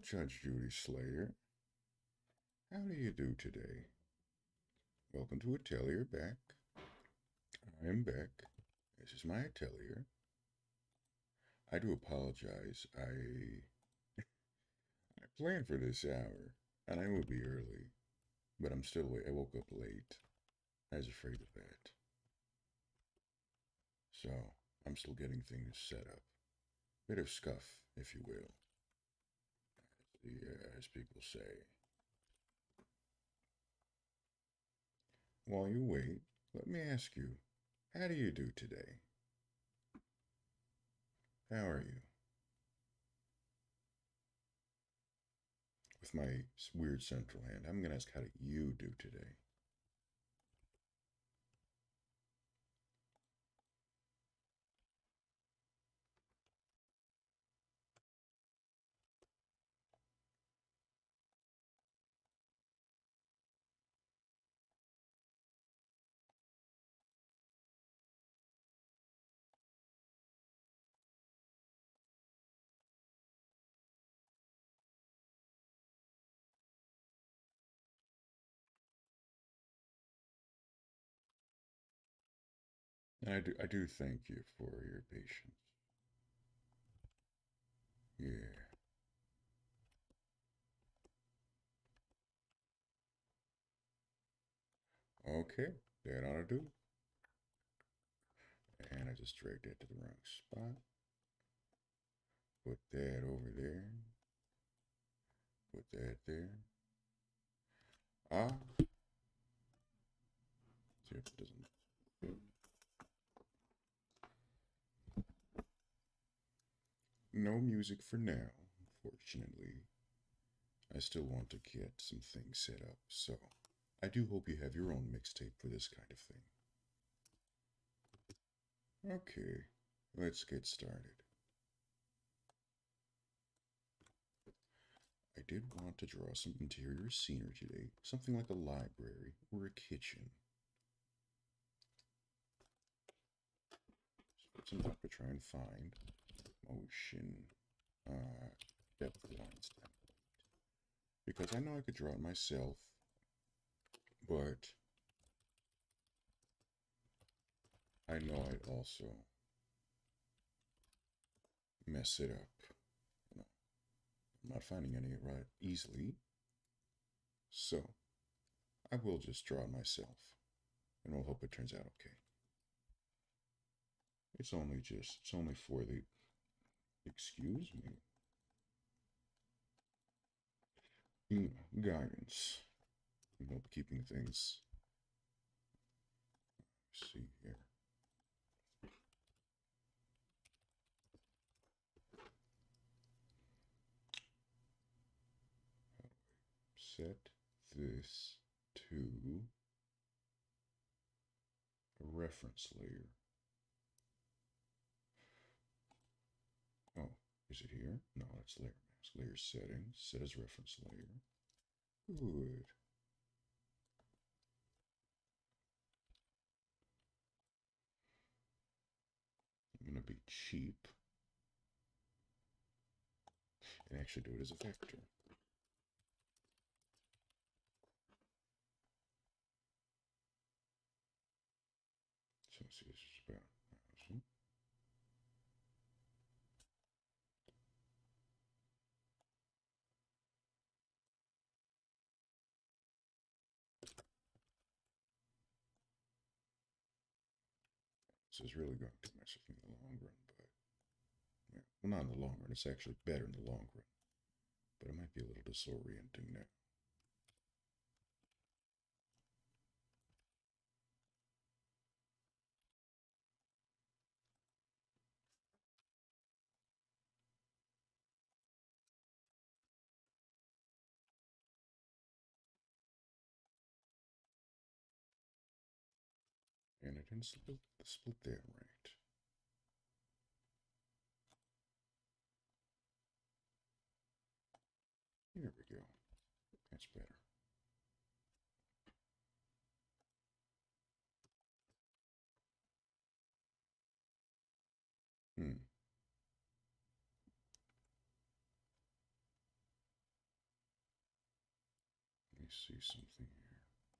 Judge Judy Slayer. How do you do today? Welcome to Atelier back. I am back. This is my Atelier. I do apologize. I planned for this hour, and I would be early, but I'm still awake. I woke up late. I was afraid of that. So, I'm still getting things set up. Bit of scuff, if you will, as people say. While you wait, let me ask you, how do you do today? How are you? With my weird central hand, I'm going to ask, how do you do today? And I do thank you for your patience. Yeah. Okay, that ought to do. And I just dragged that to the wrong spot. Put that over there. Put that there. Ah. See if it doesn't fit. No music for now, fortunately. I still want to get some things set up, so I do hope you have your own mixtape for this kind of thing. Okay, let's get started. I did want to draw some interior scenery today, something like a library or a kitchen. Put some up to try and find motion, depth lines down. Because I know I could draw it myself, but I know I'd also mess it up. You know, I'm not finding any right easily, so I will just draw it myself, and we'll hope it turns out okay. It's only for the, excuse me, guidance. You know, keeping things, see here. Set this to a reference layer. Oh, is it here? No, it's layer mask. Layer settings, set as reference layer. Good. I'm going to be cheap and actually do it as a vector. So let's see, this is about 1,000. This is really going to mess with me in the long run, but yeah. Well, not in the long run. It's actually better in the long run, but it might be a little disorienting now. And I didn't split that right. Here we go. That's better. Hmm. see something here.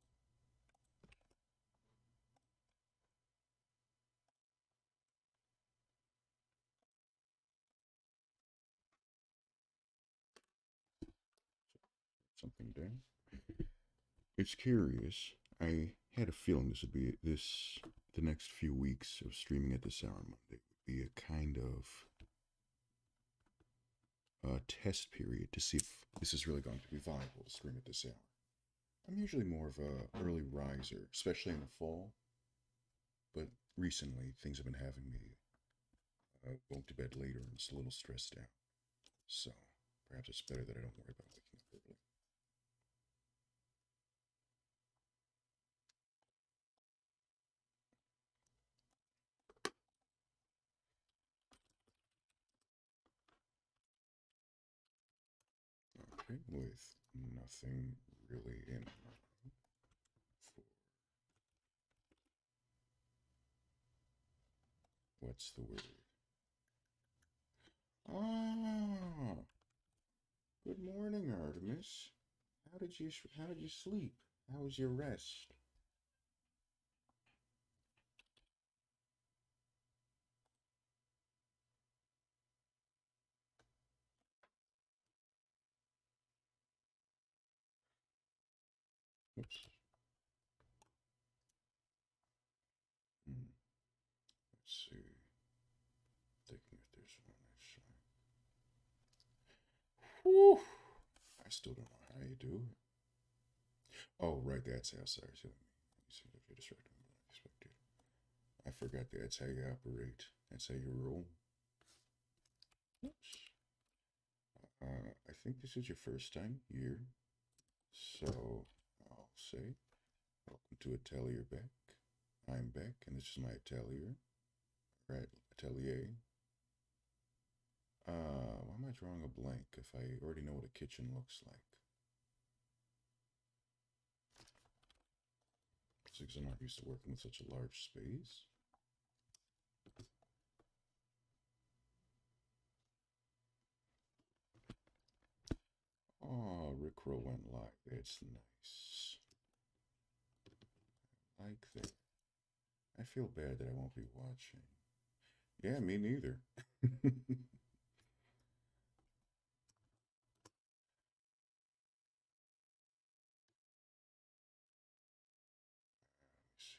Something down. It's curious. I had a feeling this would be the next few weeks of streaming at this hour on Monday would be a kind of test period to see if this is really going to be viable to stream at this hour. I'm usually more of a early riser, especially in the fall, but recently things have been having me go to bed later and just a little stressed out. So perhaps it's better that I don't worry about waking up early. Okay, with nothing really in mind for what's the word? Ah, good morning, Artemis. How did you sleep? How was your rest? Oops. Hmm. Let's see. Thinking if there's one actually. Whew. I still don't know how you do it. Oh, right, that's how. Sorry, so let me see if you're distracted more than I expected. I forgot that's how you operate. That's how you roll. Oops. I think this is your first time here, so I'll say welcome to Atelier back. I'm back, and this is my Atelier. Right, Atelier. Why am I drawing a blank if I already know what a kitchen looks like? Because I'm not used to working with such a large space. Oh, Rickroll went live. That's nice. Like that. I feel bad that I won't be watching. Yeah, me neither. Let me see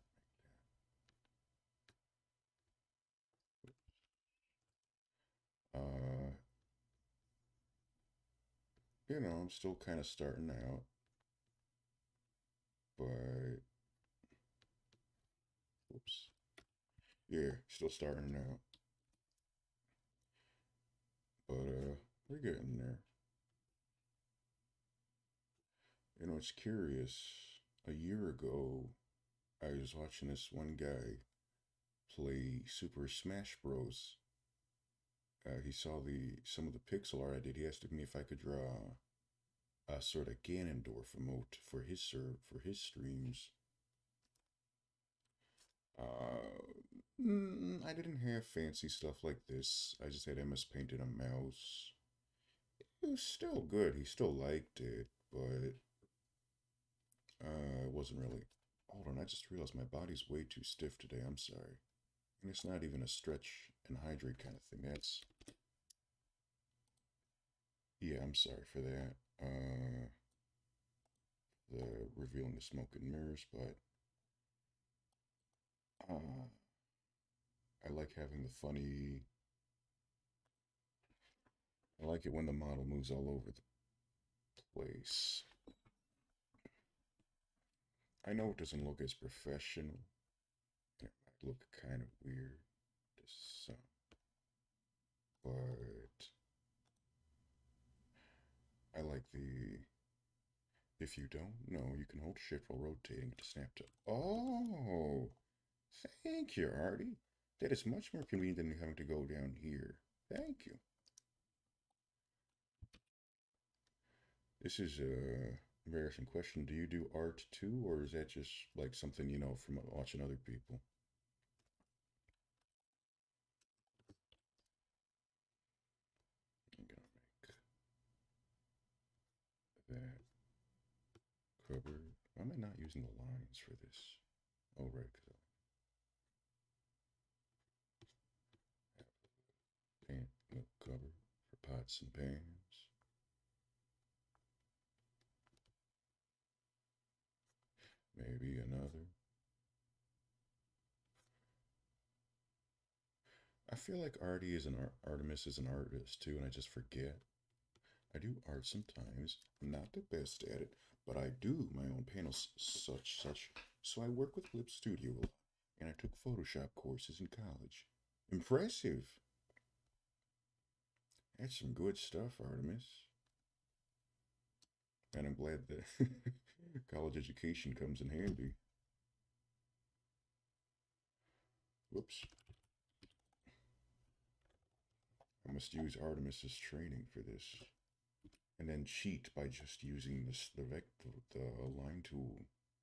here. I'm still kind of starting out, but whoops. Yeah, still starting out, but we're getting there. It's curious. A year ago, I was watching this one guy play Super Smash Bros. He saw the some of the pixel art I did. He asked me if I could draw a sort of Ganondorf emote for for his streams. I didn't have fancy stuff like this. I just had MS Paint and a mouse. It was still good. He still liked it, but it wasn't really. Hold on, I just realized my body's way too stiff today. I'm sorry. And it's not even a stretch and hydrate kind of thing. Yeah, I'm sorry for that. The revealing the smoke and mirrors, but uh, I like having the funny. I like it when the model moves all over the place. I know it doesn't look as professional. It might look kind of weird to some, but I like the. If you don't know, you can hold shift while rotating to snap to. Oh, thank you, Artie. That is much more convenient than having to go down here. Thank you. This is a embarrassing question. Do you do art too, or is that just like something you know from watching other people? I'm gonna make that. am I not using the lines for this? Oh, right, because I have paint cover for pots and pans. Maybe another. I feel like Artemis is an artist too, and I just forget. I do art sometimes. I'm not the best at it, but I do my own panels, such. So I work with Clip Studio a lot, and I took Photoshop courses in college. Impressive. That's some good stuff, Artemis. And I'm glad that college education comes in handy. Whoops. I must use Artemis's training for this. And then cheat by just using the line tool.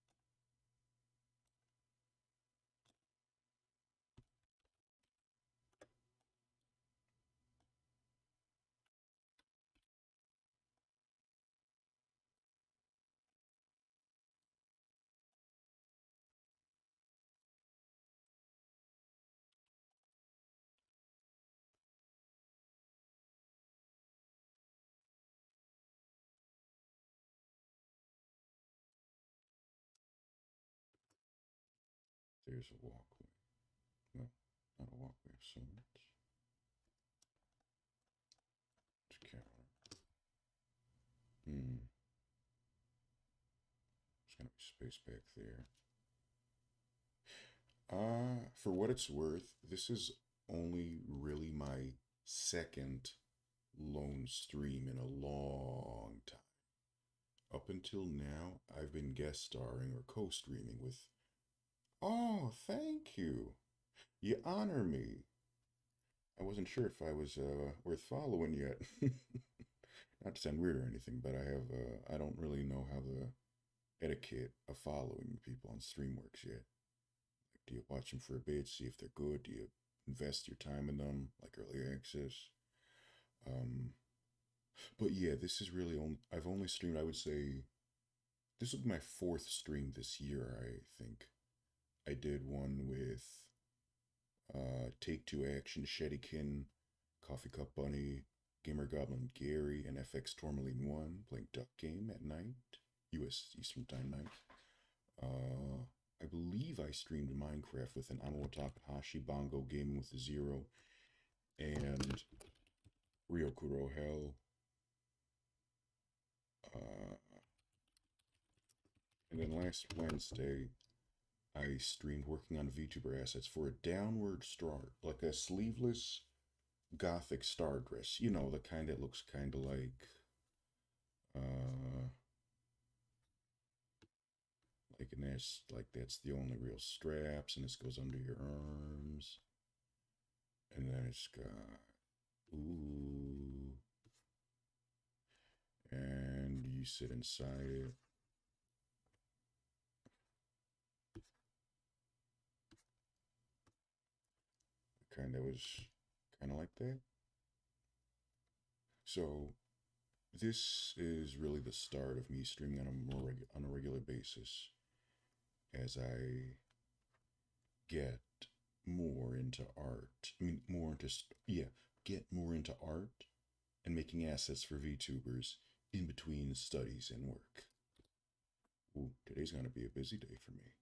There's a walkway. No, not a walkway of sorts. It's a counter. There's gonna be space back there. For what it's worth, this is only really my second lone stream in a long time. Up until now, I've been guest starring or co-streaming with. Oh, thank you. You honor me. I wasn't sure if I was worth following yet. Not to sound weird or anything, but I don't really know how the etiquette of following people on stream works yet. Like, do you watch them for a bit, see if they're good? Do you invest your time in them, like early access? Um, but yeah, this is really only, I've only streamed, I would say, this will be my fourth stream this year, I think. I did one with Take Two Action, Shedikin, Coffee Cup Bunny, Gamer Goblin Gary, and FX Tourmaline 1 playing Duck Game at night, US Eastern Time night. I believe I streamed Minecraft with an Anwo Takahashi Bongo Gaming with a Zero and Ryokuro Hell. And then last Wednesday, I streamed working on VTuber assets for a downward start, like a sleeveless gothic star dress. You know, the kind that looks kind of uh, and that's the only real straps, and this goes under your arms, and then it's got ooh, and you sit inside it. Kind of like that. So this is really the start of me streaming on a regular basis as I get more into art. I mean, get more into art and making assets for VTubers in between studies and work. Ooh, today's gonna be a busy day for me.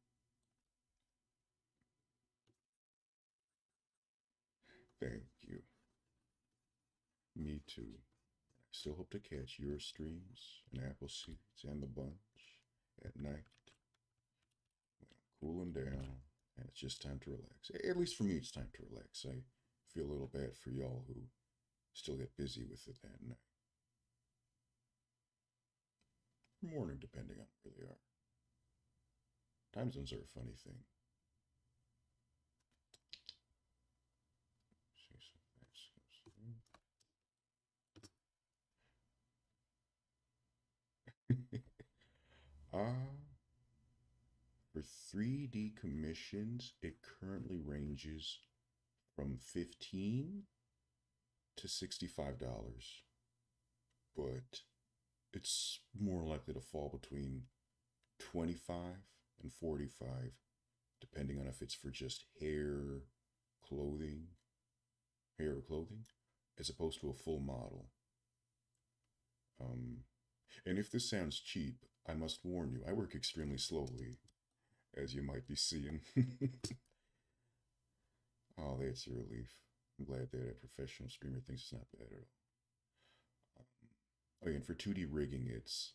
Thank you. Me too. I still hope to catch your streams and Apple Seeds and the bunch at night when I'm cooling down and it's just time to relax. At least for me, it's time to relax. I feel a little bad for y'all who still get busy with it at night. Morning, depending on where they are. Time zones are a funny thing. For 3D commissions, it currently ranges from $15 to $65, but it's more likely to fall between 25 and 45, depending on if it's for just clothing, hair or clothing, as opposed to a full model. Um, and if this sounds cheap, I must warn you, I work extremely slowly, as you might be seeing. Oh, that's a relief. I'm glad that a professional streamer thinks it's not bad at all. Oh, yeah, and for 2D rigging, it's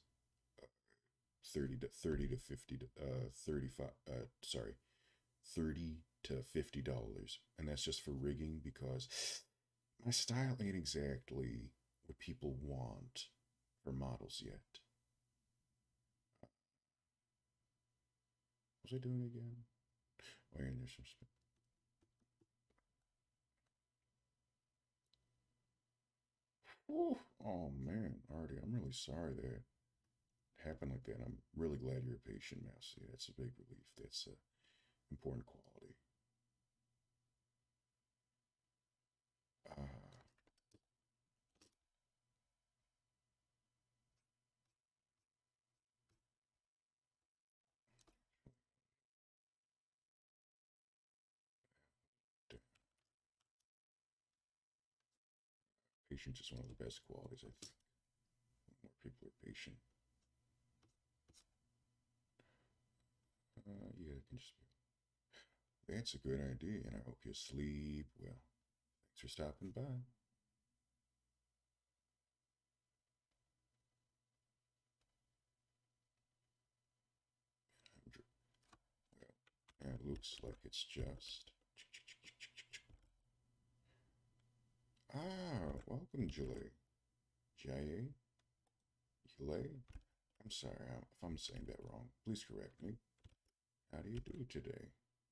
30 to 50 to 35 sorry, 30 to $50, and that's just for rigging because my style ain't exactly what people want for models yet. What was I doing again? Oh, yeah, there's some. Ooh, oh man, Artie, I'm really sorry that it happened like that. I'm really glad you're a patient, Mousy. That's a big relief. That's a important quality. Uh, Patience is one of the best qualities, I think. More people are patient. Yeah, it can just be. That's a good idea, and I hope you sleep well. Thanks for stopping by. Well, it looks like it's just. Ah, welcome, Jillet. J-A? Jillet? I'm sorry if I'm saying that wrong. Please correct me. How do you do today?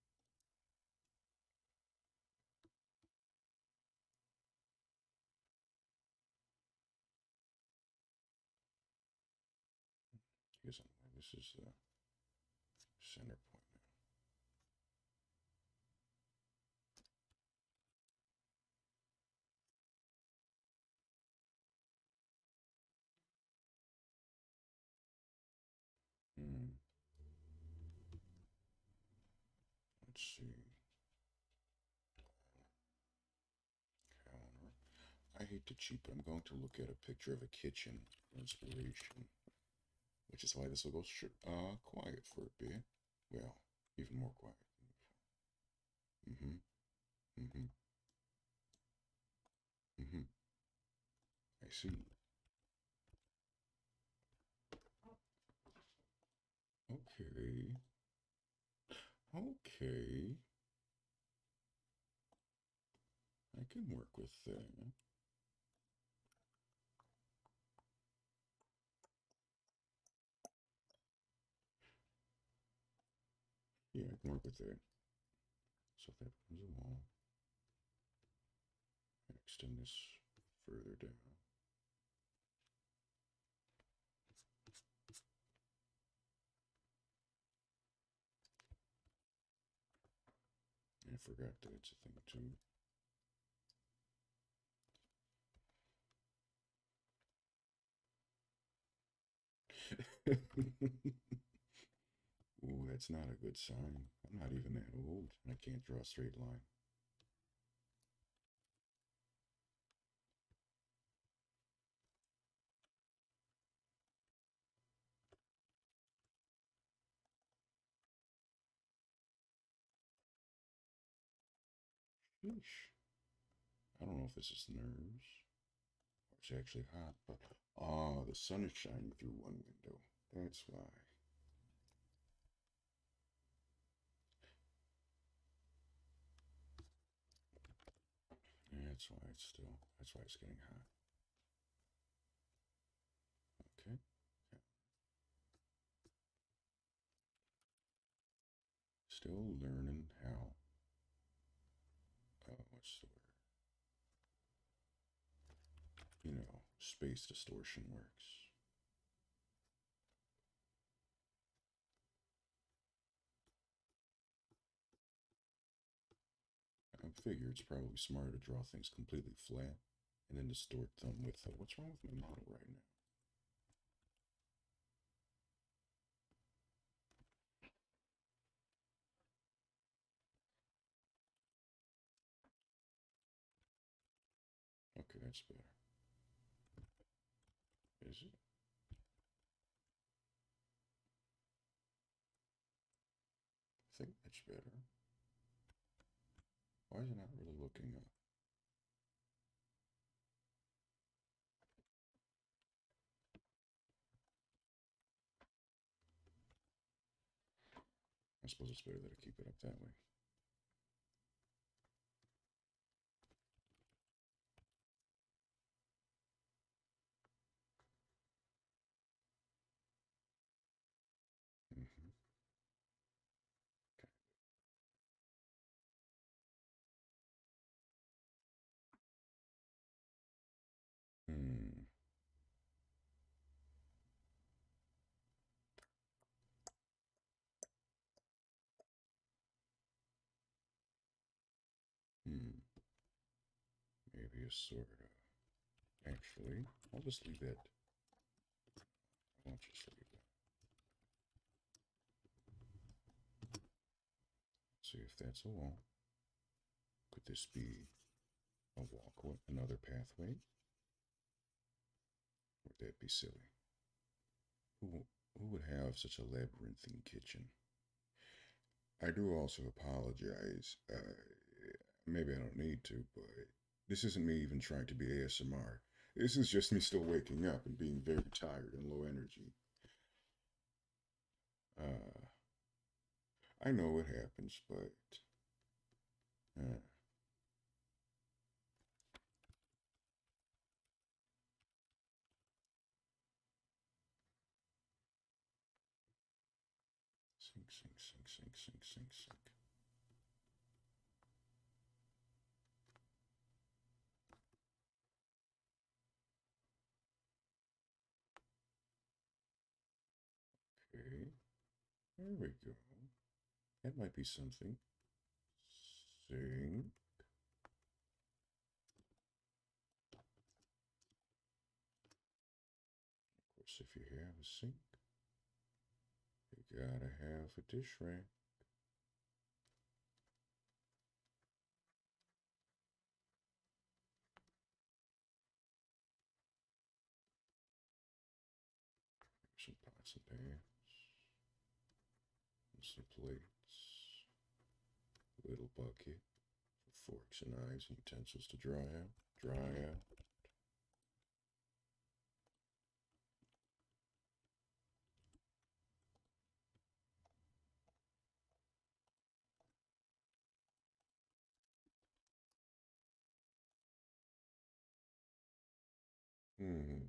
Here's this is the center point now. Let's see. Counter. I hate to cheat, but I'm going to look at a picture of a kitchen for inspiration, which is why this will go quiet for a bit. Well, even more quiet. Mm-hmm. Mm-hmm. Mm-hmm. I see. Okay. Okay. I can work with that. Yeah, I can work with that. So if that becomes a wall, I extend this further down. I forgot that it's a thing too. Ooh, that's not a good sign. I'm not even that old. I can't draw a straight line. Sheesh. I don't know if this is nerves or it's actually hot, but the sun is shining through one window. That's why. That's why it's getting hot. Okay. Yeah. Still learning how, what's the word? Space distortion works. I figure it's probably smarter to draw things completely flat and then distort them with, what's wrong with my model right now? that's better. Is it? I think that's better. Why is it not really looking up? I suppose it's better that I keep it up that way. Mm-hmm. Okay. Maybe a sort of. Actually, I'll just leave that. I won't just leave that. See if that's a wall. Could this be a walkway, another pathway? Would that be silly? Who would have such a labyrinthine kitchen? I do also apologize. Maybe I don't need to, but this isn't me even trying to be ASMR. This is just me still waking up and being very tired and low energy. Uh, I know it happens, but uh, sink, sink, sink, sink, sink, sink, sink. Okay, there we go. That might be something. Sink. Of course, if you have a sink, you gotta have a dish rack. Some pots and pans, and some plates, a little bucket for forks and knives and utensils to dry out. Dry out. Hmm.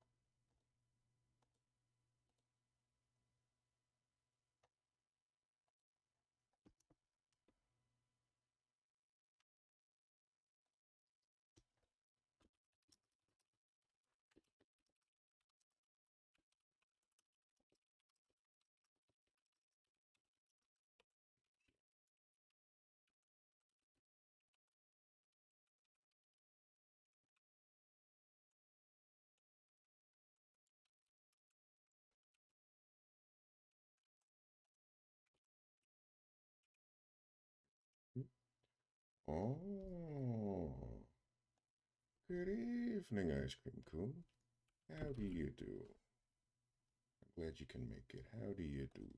Oh, good evening, Ice Cream Coon. How do you do? I'm glad you can make it. How do you do?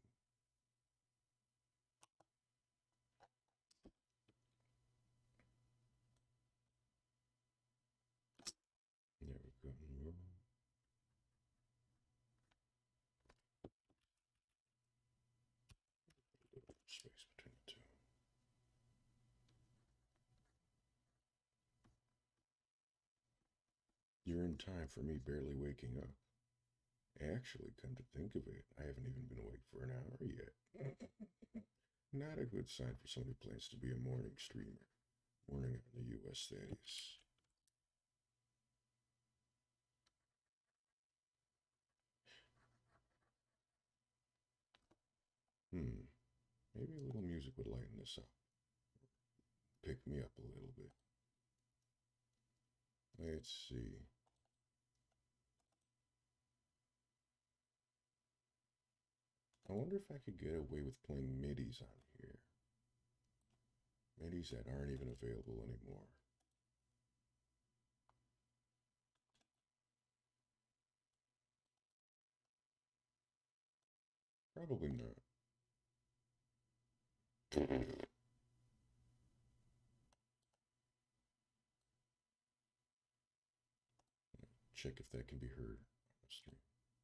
There we go. A little space between the two. You're in time for me barely waking up. Actually, come to think of it, I haven't even been awake for an hour yet. Not a good sign for somebody who plans to be a morning streamer. Morning in the US, that is. Hmm. Maybe a little music would lighten this up. Pick me up a little bit. Let's see. I wonder if I could get away with playing midis on here. Midis that aren't even available anymore. Probably not. Check if that can be heard on the stream.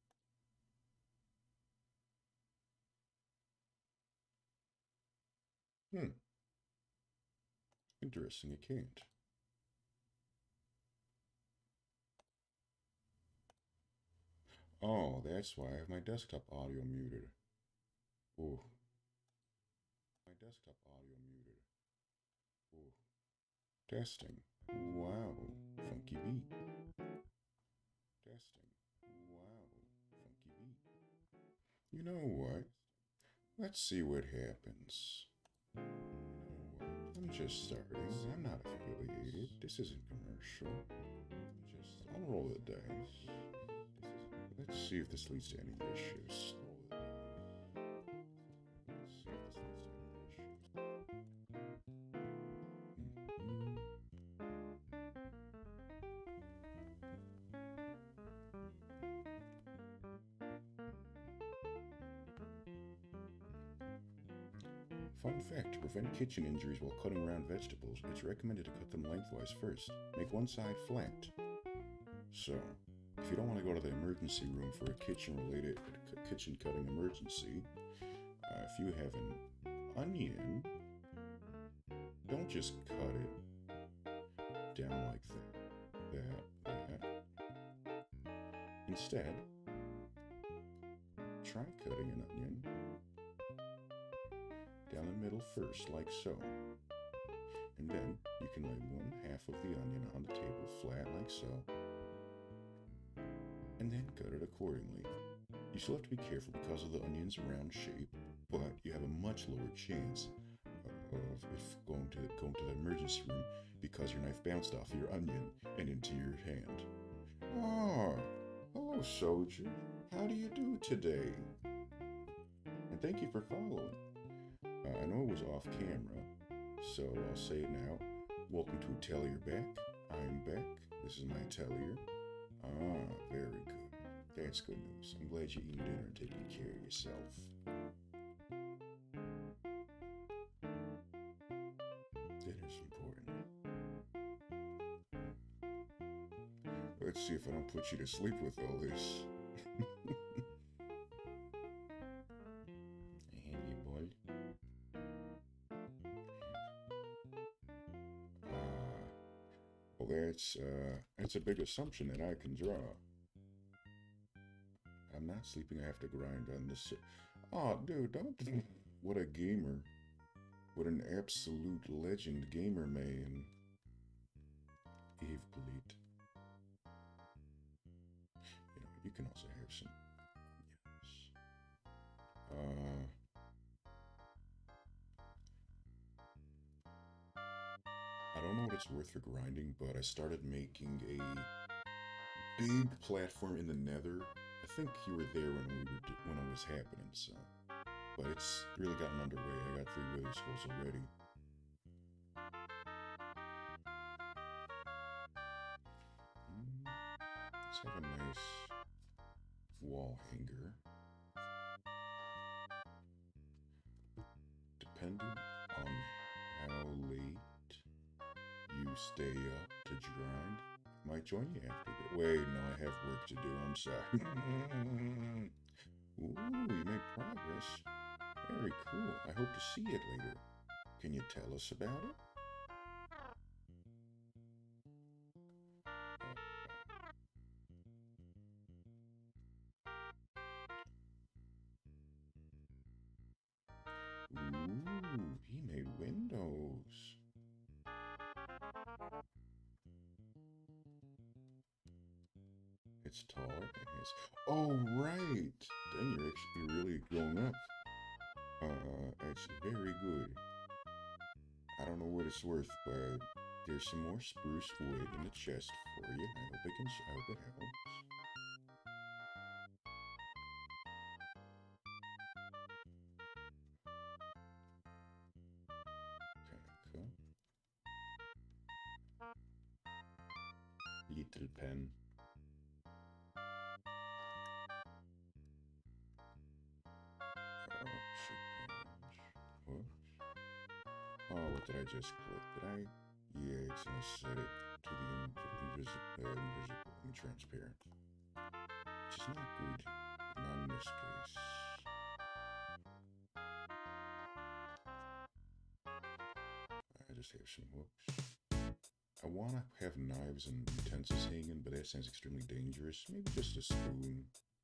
Interesting, it can't. Oh, that's why I have my desktop audio muted. Oh, my desktop audio muted. Oh, testing. Wow, funky beat. Testing. Wow, funky beat. You know what? Let's see what happens. You know what? I'm just starting. I'm not affiliated. This isn't commercial. I'll roll the dice. Let's see if this leads to any issues. Fun fact, to prevent kitchen injuries while cutting round vegetables, it's recommended to cut them lengthwise first. Make one side flat. So, if you don't want to go to the emergency room for a kitchen cutting emergency, if you have an onion, don't just cut it down like that. Instead, try cutting an onion down the middle first, like so. And then you can lay one half of the onion on the table flat, like so. And then cut it accordingly. You still have to be careful because of the onion's round shape, but you have a much lower chance of going to the emergency room because your knife bounced off your onion and into your hand. Ah, hello, soldier. How do you do today? And thank you for following. I know it was off camera, so I'll say it now. Welcome to Atelier back. I'm back. This is my Atelier. Ah, very good. That's good news. I'm glad you're eating dinner and taking care of yourself. Dinner's important. Let's see if I don't put you to sleep with all this. Handy boy. Well, that's a big assumption that I can draw. I'm not sleeping. I have to grind on this. Oh, dude, don't. What a gamer. What an absolute legend gamer, man. Eve Polite. You can also have some. Yes. I don't know what it's worth for grinding, but I started making a big platform in the Nether. I think you were there when it was happening, so. But it's really gotten underway. I got 3 wither skulls already. Let's have a nice wall hanger. Depending on how late you stay up to grind, I might join you after that. Wait, no, I have work to do. I'm sorry. Ooh, you made progress. Very cool. I hope to see it later. Can you tell us about it? Ooh, he made windows. It's taller and has... Oh, right! Then you're actually really grown up. It's very good. I don't know what it's worth, but there's some more spruce wood in the chest for you. I hope it helps. Kind of cool. Little pen. Oh, what did I just click? Did I? Yeah, it's gonna set it to the invisible and transparent, which is not good. Not in this case. I just have some hooks. I want to have knives and utensils hanging, but that sounds extremely dangerous. Maybe just a spoon.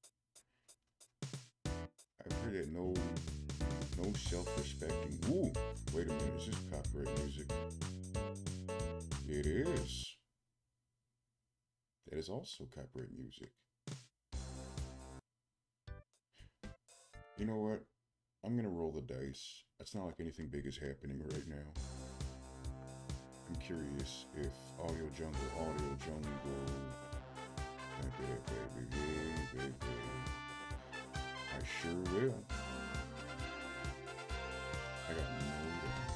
I've heard that no self-respecting. Ooh, wait a minute, is this copyright music? It is. That is also copyright music. You know what? I'm gonna roll the dice. It's not like anything big is happening right now. I'm curious if Audio Jungle. I sure will. I got no doubt.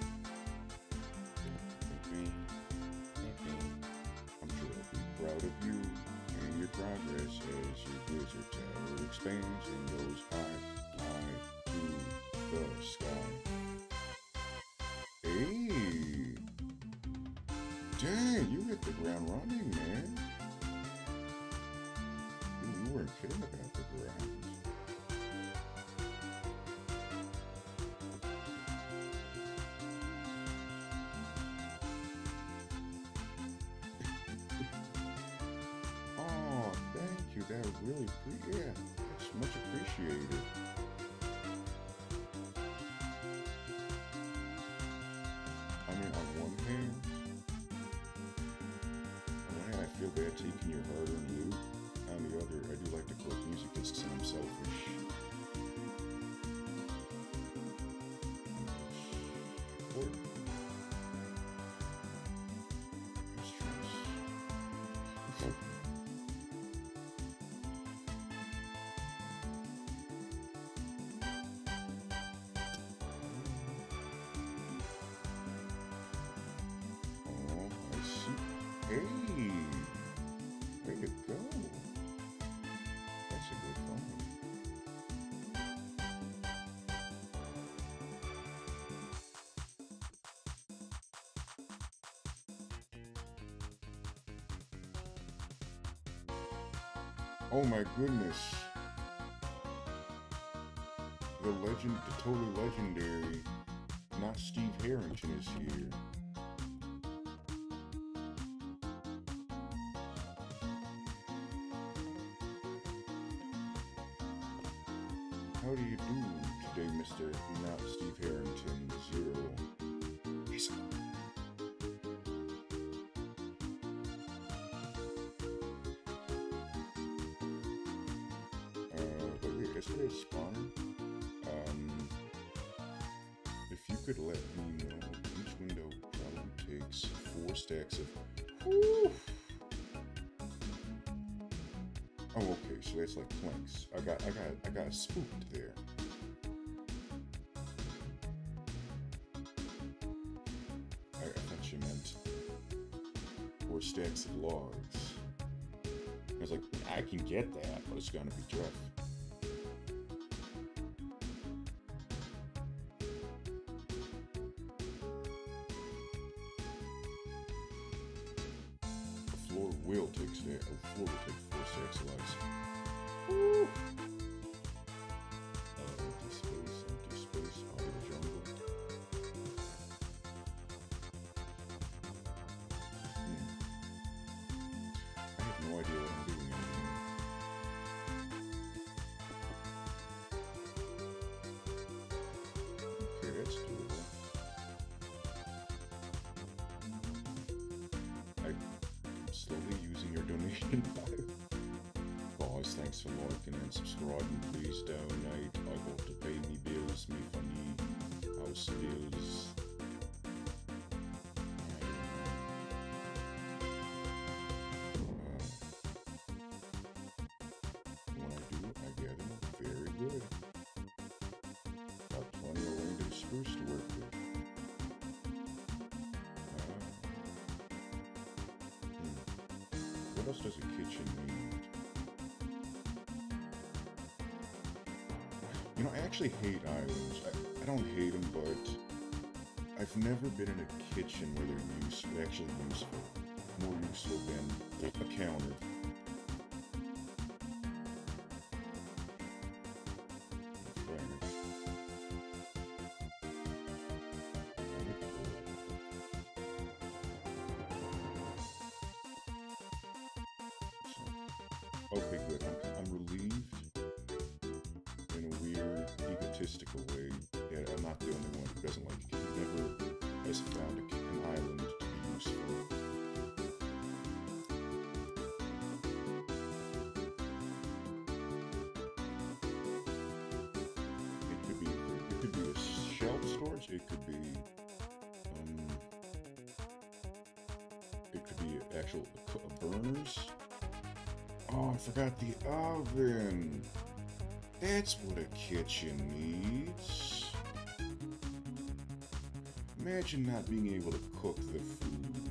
I'm sure I'll be proud of you and your progress as your wizard tower expands and goes high to the sky. Hey! Dang, you hit the ground running, man. You weren't kidding about the ground. Oh, thank you. That really, yeah, that's much appreciated. I mean, on one hand, I feel bad taking your hard-earned loot. On the other, I do like to collect music discs, and I'm selfish. Hey, way to go. That's a good phone. Oh my goodness. The totally legendary, not Steve Harrington is here. How do you do today, Mr. Not Steve Harrington 0? Yes. But wait, is there a spawner? If you could let me know, each window probably takes 4 stacks of. Whew. Oh, okay, so that's like planks. I got spooked there. I thought you meant 4 stacks of logs. I was like, I can get that, but it's gonna be tough. The floor will take 4 stacks of logs. Woo! Empty space, Audio Jungle. I have no idea what I'm doing anymore. Okay, that's doable. I'm slowly using your donation pile. Guys, thanks for liking and subscribing. Please donate. I got to pay me bills, me funny house bills. When I do, I get them very good. Got plenty of land and spruce to work with. What else does a kitchen need? You know, I actually hate islands. I don't hate them, but I've never been in a kitchen where they're actually useful. More useful than a counter. Okay, good. I'm relieved in a weird, egotistical way that I'm not the only one who doesn't like it. Who never has found an island to be useful. It could be a shelf storage. It could be actual burners. Oh, I forgot the oven. That's what a kitchen needs. Imagine not being able to cook the food.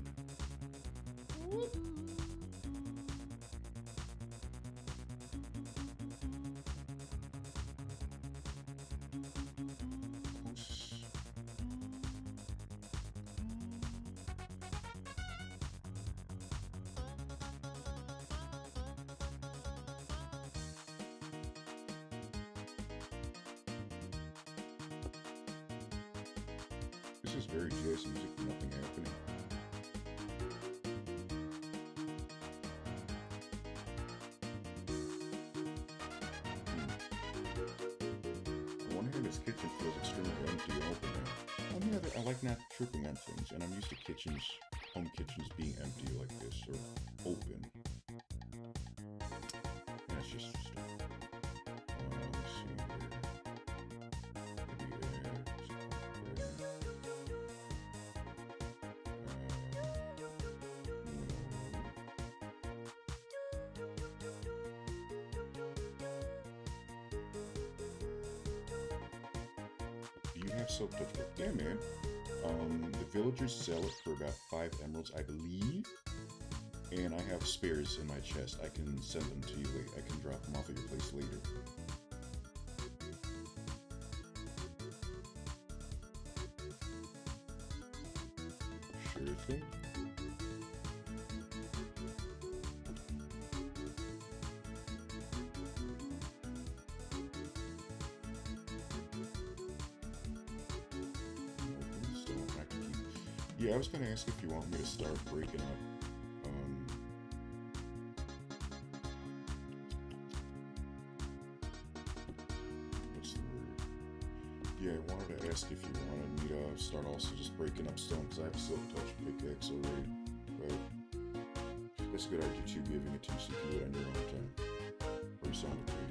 This is very jazz music, nothing happening. On one hand, this kitchen feels extremely empty and open now. On the other, I like not tripping on things, and I'm used to home kitchens being empty like this, or open. And it's just stuff. Let's see here. You have soap touch book. Yeah, man. The villagers sell it for about 5 emeralds, I believe. And I have spares in my chest. I can send them to you later. I can drop them off at your place later. Sure thing. Yeah, I was going to ask if you want me to start breaking up. What's the word? Yeah, I wanted to ask if you wanted me to start also just breaking up stone, because I have silk touch pickaxe already. But that's a good idea too, giving it to you so you can do it on your own time. Or you sound okay.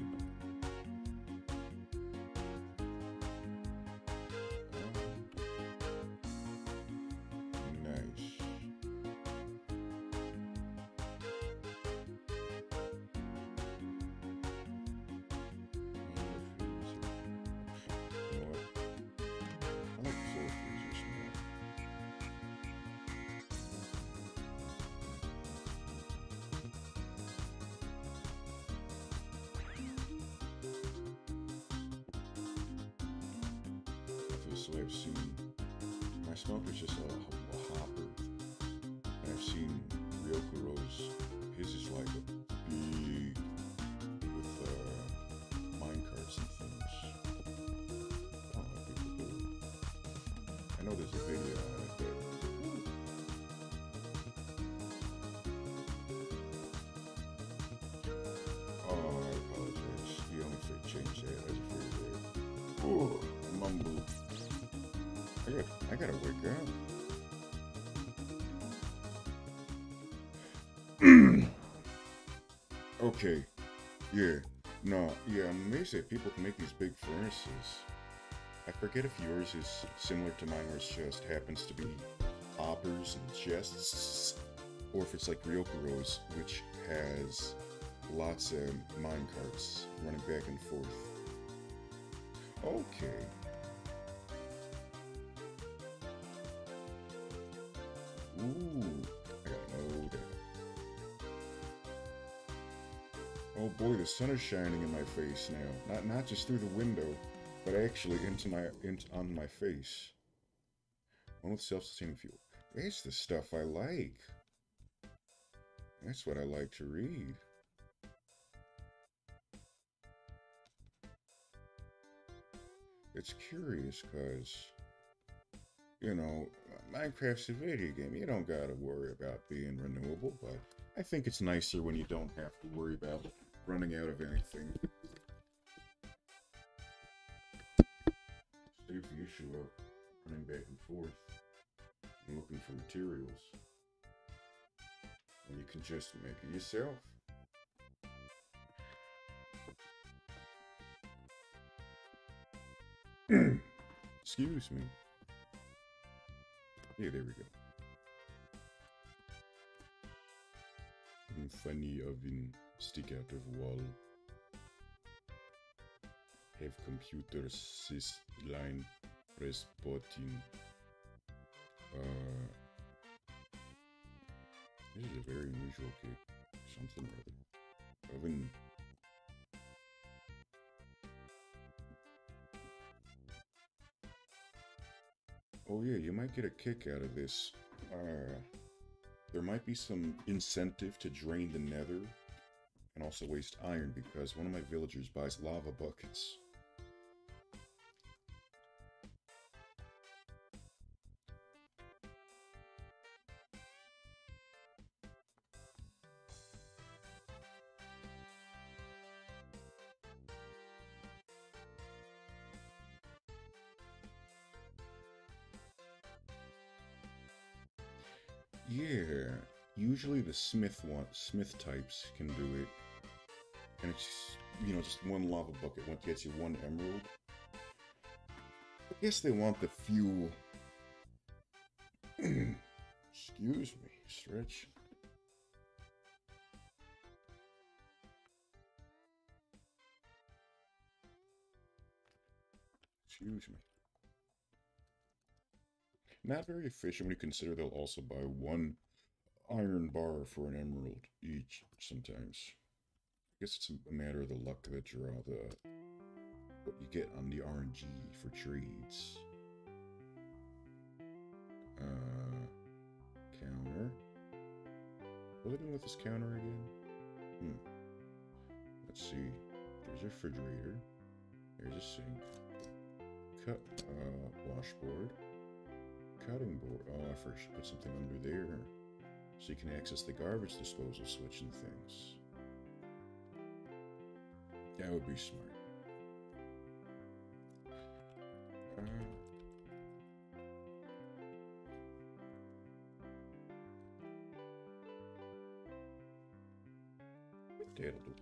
So I've seen, my smelter's just a hopper, and I've seen Ryokuro's, his is like a big, with minecarts and things. I don't know how people do it. I know there's a video on it, but oh, I apologize. He only changed that. I was afraid of that. Oh, mumble. I gotta wake up. Okay. Yeah. No. Yeah, I'm amazed that people can make these big furnaces. I forget if yours is similar to mine, where it just happens to be hoppers and chests, or if it's like Ryokuro's, which has lots of minecarts running back and forth. Okay. Ooh, I gotta know that. Oh boy, the sun is shining in my face now. Not just through the window, but actually onto my face. One with self-sustaining fuel. It's the stuff I like. That's what I like to read. It's curious because, you know, Minecraft's a video game. You don't gotta worry about being renewable, but I think it's nicer when you don't have to worry about running out of anything. Save the issue of running back and forth and looking for materials. And you can just make it yourself. Excuse me. Yeah, there we go. Funny oven stick out of wall. Have computer sys line press button. This is a very unusual cake. Something or other. Oven. Oh yeah, you might get a kick out of this. There might be some incentive to drain the nether and also waste iron because one of my villagers buys lava buckets. Yeah, usually the smith types can do it, and it's just one lava bucket. Once gets you one emerald. I guess they want the fuel. Excuse me, stretch. Excuse me. Not very efficient when you consider they'll also buy one iron bar for an emerald each sometimes. I guess it's a matter of the luck that draw what you get on the RNG for trades. Counter. What are they doing with this counter again? Let's see. There's a refrigerator. There's a sink. Washboard. Cutting board. Oh, I first should put something under there so you can access the garbage disposal switch and things. That would be smart. That'll do.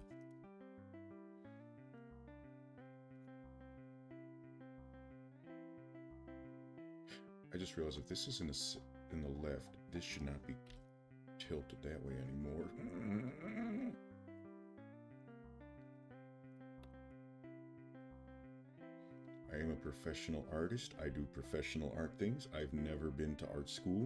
I just realized if this is in the left, this should not be tilted that way anymore. I am a professional artist. I do professional art things. I've never been to art school.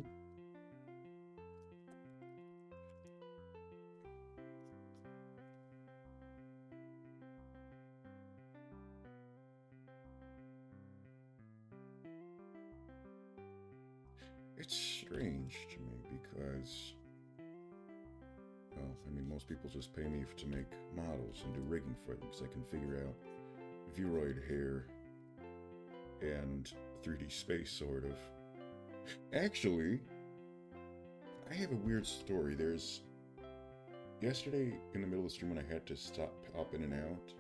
It's strange to me because, well, I mean, most people just pay me to make models and do rigging for them because I can figure out Vroid hair and 3D space, sort of. Actually, I have a weird story. Yesterday in the middle of the stream when I had to stop, pop in and out,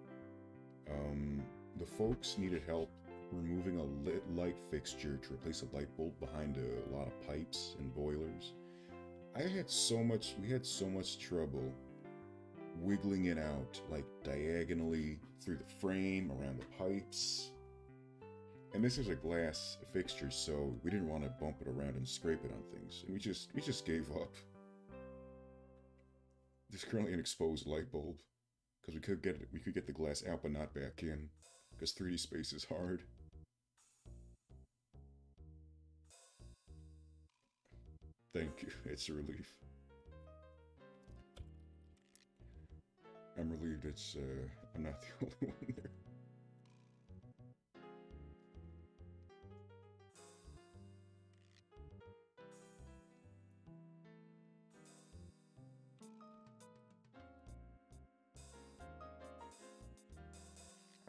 the folks needed help removing a light fixture to replace a light bulb behind a lot of pipes and boilers. we had so much trouble wiggling it out, like diagonally through the frame, around the pipes. And this is a glass fixture, so we didn't want to bump it around and scrape it on things. And we just gave up. There's currently an exposed light bulb, because we could get the glass out but not back in, because 3D space is hard. Thank you, it's a relief. I'm relieved I'm not the only one there.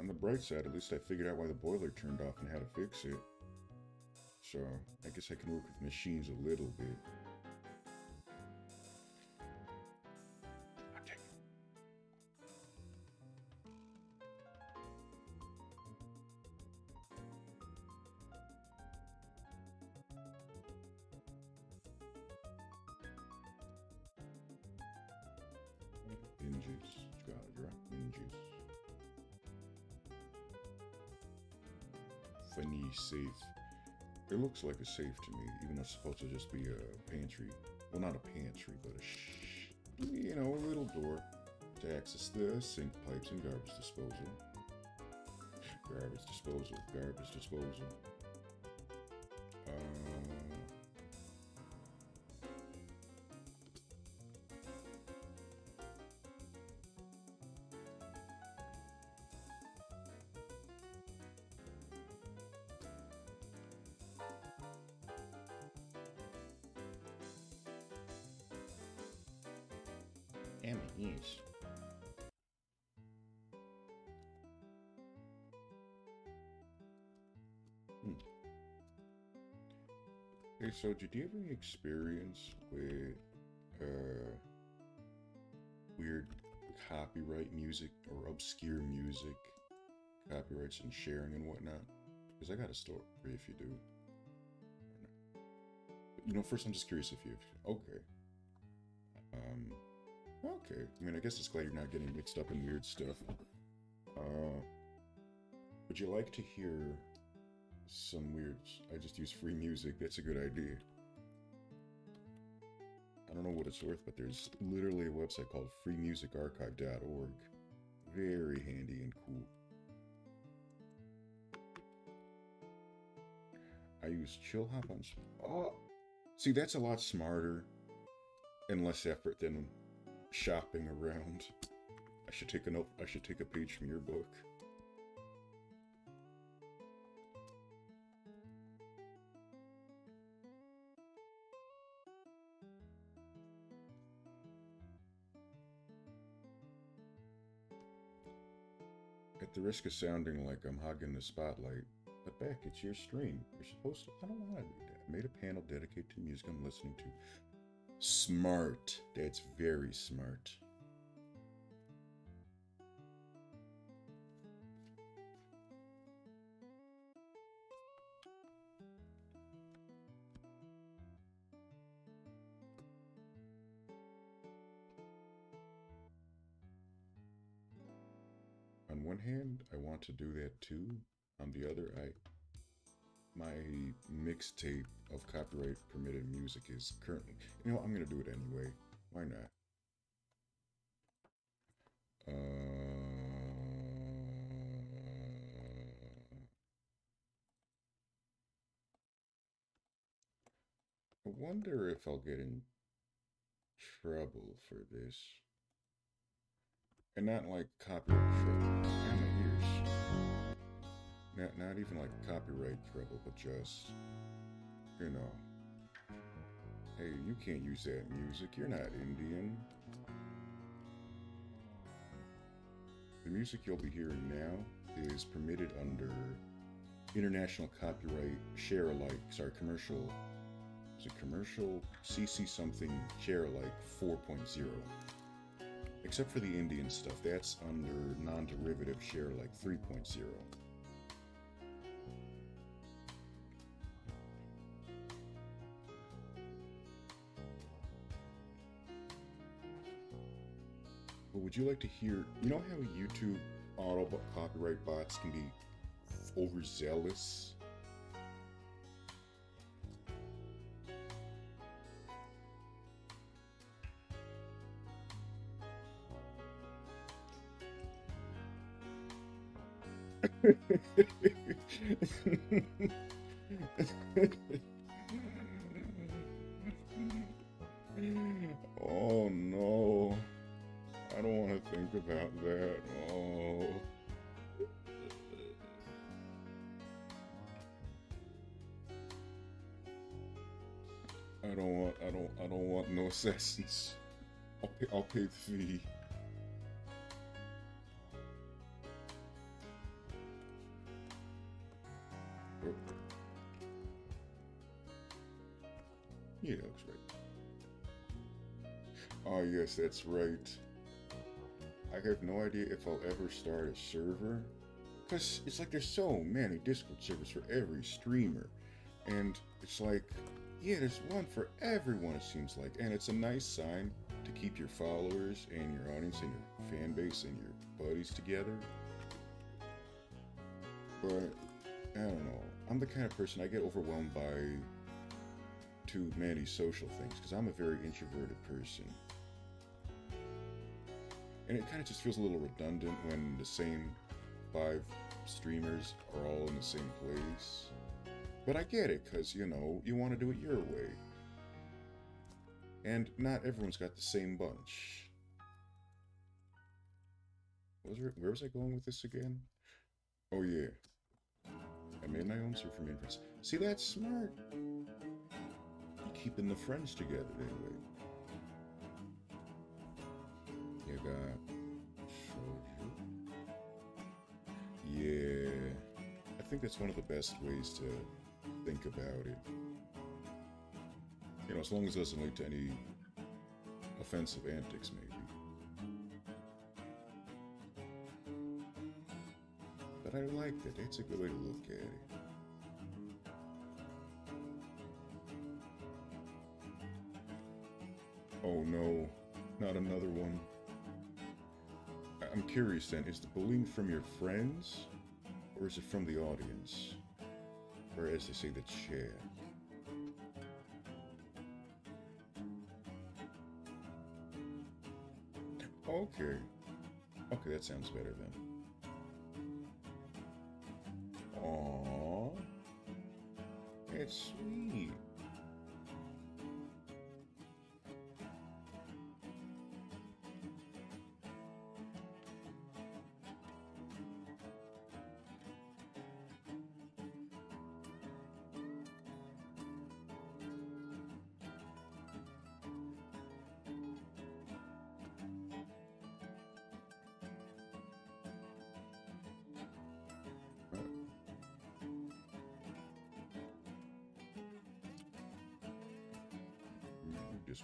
On the bright side, at least I figured out why the boiler turned off and how to fix it. So, I guess I can work with machines a little bit. Hinges. Gotta drop hinges. Funny safe. It looks like a safe to me, even though it's supposed to just be a pantry. Well, not a pantry, but a little door to access the sink pipes and garbage disposal. Garbage disposal. Garbage disposal. And my ears. Hey, so did you have any experience with weird copyright music or obscure music, copyrights and sharing and whatnot? Because I got a story if you do. First I'm just curious if you've. Okay. Okay. I mean, I guess it's glad you're not getting mixed up in weird stuff. Would you like to hear some weird... I just use free music. That's a good idea. I don't know what it's worth, but there's literally a website called freemusicarchive.org. Very handy and cool. I use chill hop on... Oh! See, that's a lot smarter and less effort than shopping around. I should take a note. I should take a page from your book. At the risk of sounding like I'm hogging the spotlight, but Beck, it's your stream. You're supposed to. I don't want to do that. I made a panel dedicated to music I'm listening to. Smart. That's very smart. On one hand, I want to do that too. On the other, my mixtape of copyright permitted music is currently, I'm gonna do it anyway. Why not? I wonder if I'll get in trouble for this. And not like copyright trouble. And my ears. Not even like copyright trouble, but just, hey, you can't use that music. You're not Indian. The music you'll be hearing now is permitted under International Copyright commercial. Is it commercial CC something share alike 4.0? Except for the Indian stuff, that's under non-derivative share alike 3.0. But would you like to hear, how YouTube auto copyright bots can be overzealous? Oh no, I don't want to think about that. Oh. I don't want no assassins. I'll pay the fee. Yeah, that looks right. Oh, yes, that's right. I have no idea if I'll ever start a server. Because it's like there's so many Discord servers for every streamer. And it's like, yeah, there's one for everyone, it seems like. And it's a nice sign to keep your followers and your audience and your fan base and your buddies together. But, I don't know. I'm the kind of person, I get overwhelmed by too many social things. Because I'm a very introverted person. And it kind of just feels a little redundant when the same 5 streamers are all in the same place. But I get it, because, you know, you want to do it your way. And not everyone's got the same bunch. Where was I going with this again? Oh, yeah. I made my own server from inference. See, that's smart. You're keeping the friends together that way. You got... Yeah. I think that's one of the best ways to think about it. You know, as long as it doesn't lead to any offensive antics, maybe. But I like that. That's a good way to look at it. Oh no, not another one. I'm curious then, is the bullying from your friends? Or is it from the audience? Or as they say, the chat? Okay. Okay, that sounds better then. Aww. That's sweet. Just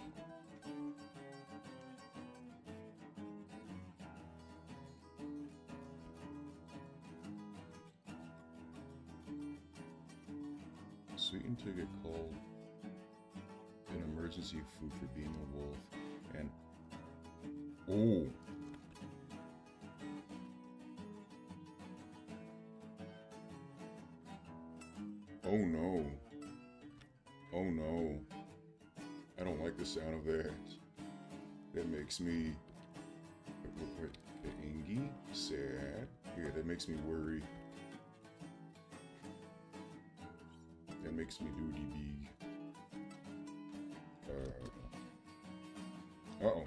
sweeten to get called an emergency food for being a wolf, and oh, oh no, oh no. I don't like the sound of that. That makes me angry, sad. Yeah, that makes me worry. That makes me do DB. Uh-oh.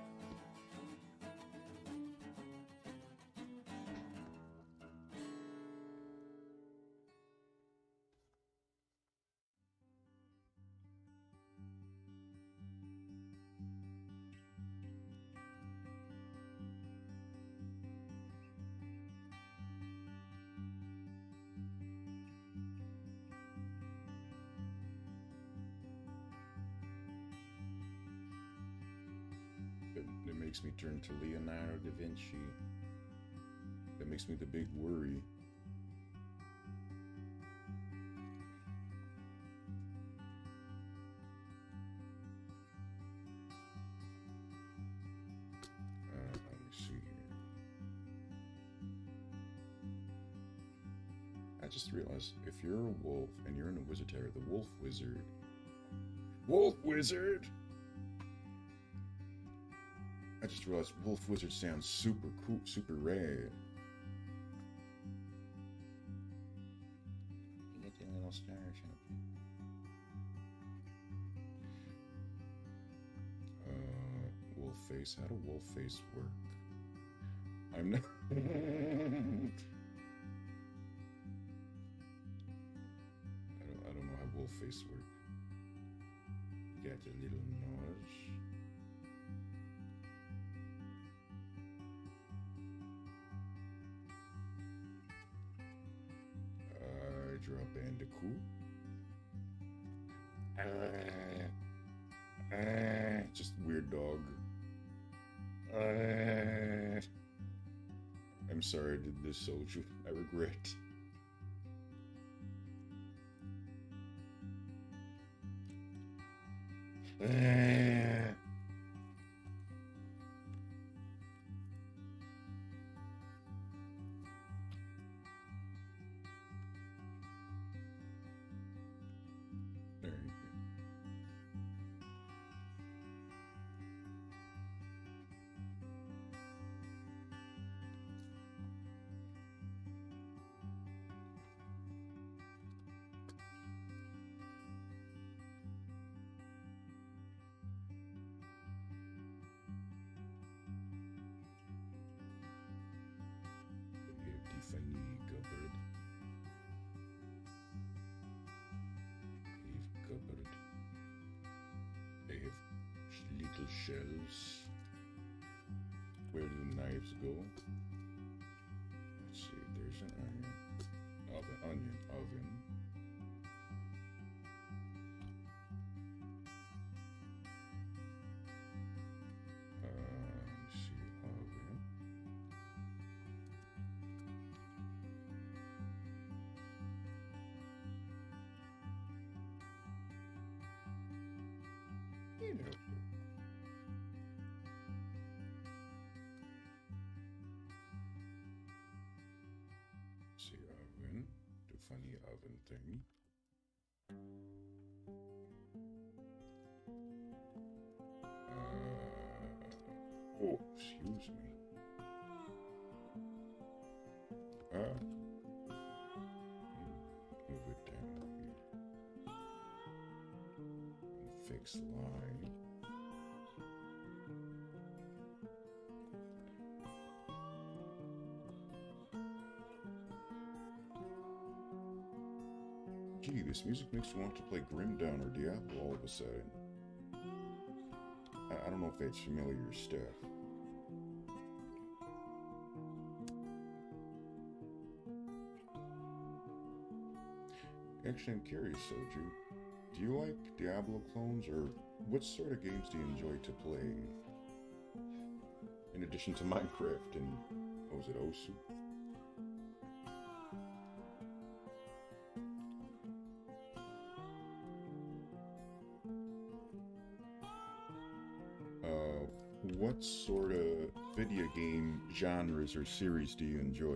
That makes me turn to Leonardo da Vinci. That makes me the big worry. Let me see here. I just realized if you're a wolf and you're in a wizard tower, the wolf wizard. Wolf wizard! I just realized wolf wizard sounds super cool, super rad. You get your little stars up here. Wolf face. How do wolf face work? I'm not. I don't know how wolf face work. Got your little nose. Draw Bandicoot. Just weird dog. I'm sorry I did this, Soldier. I regret. Tiffany cupboard. Eve cupboard. They have little shelves. Where do the knives go? Let's see. There's an onion. Onion oven. Let's see. Oven. See oven, the funny oven thing. Oh, excuse me. Move it down here. Fix line. Gee, this music makes me want to play Grim Dawn or Diablo all of a sudden. I don't know if that's familiar stuff. Actually, I'm curious, Soju. Do you like Diablo clones, or what sort of games do you enjoy to play? In addition to Minecraft and, what was it, Osu? What sort of video game genres or series do you enjoy?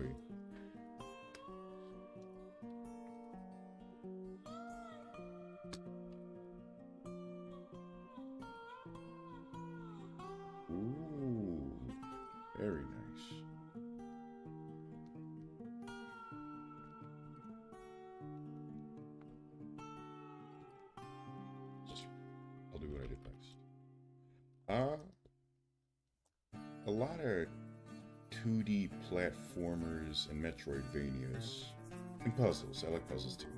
Ooh, very nice. I'll do what I did best. A lot of 2D platformers and Metroidvanias. And puzzles. I like puzzles too.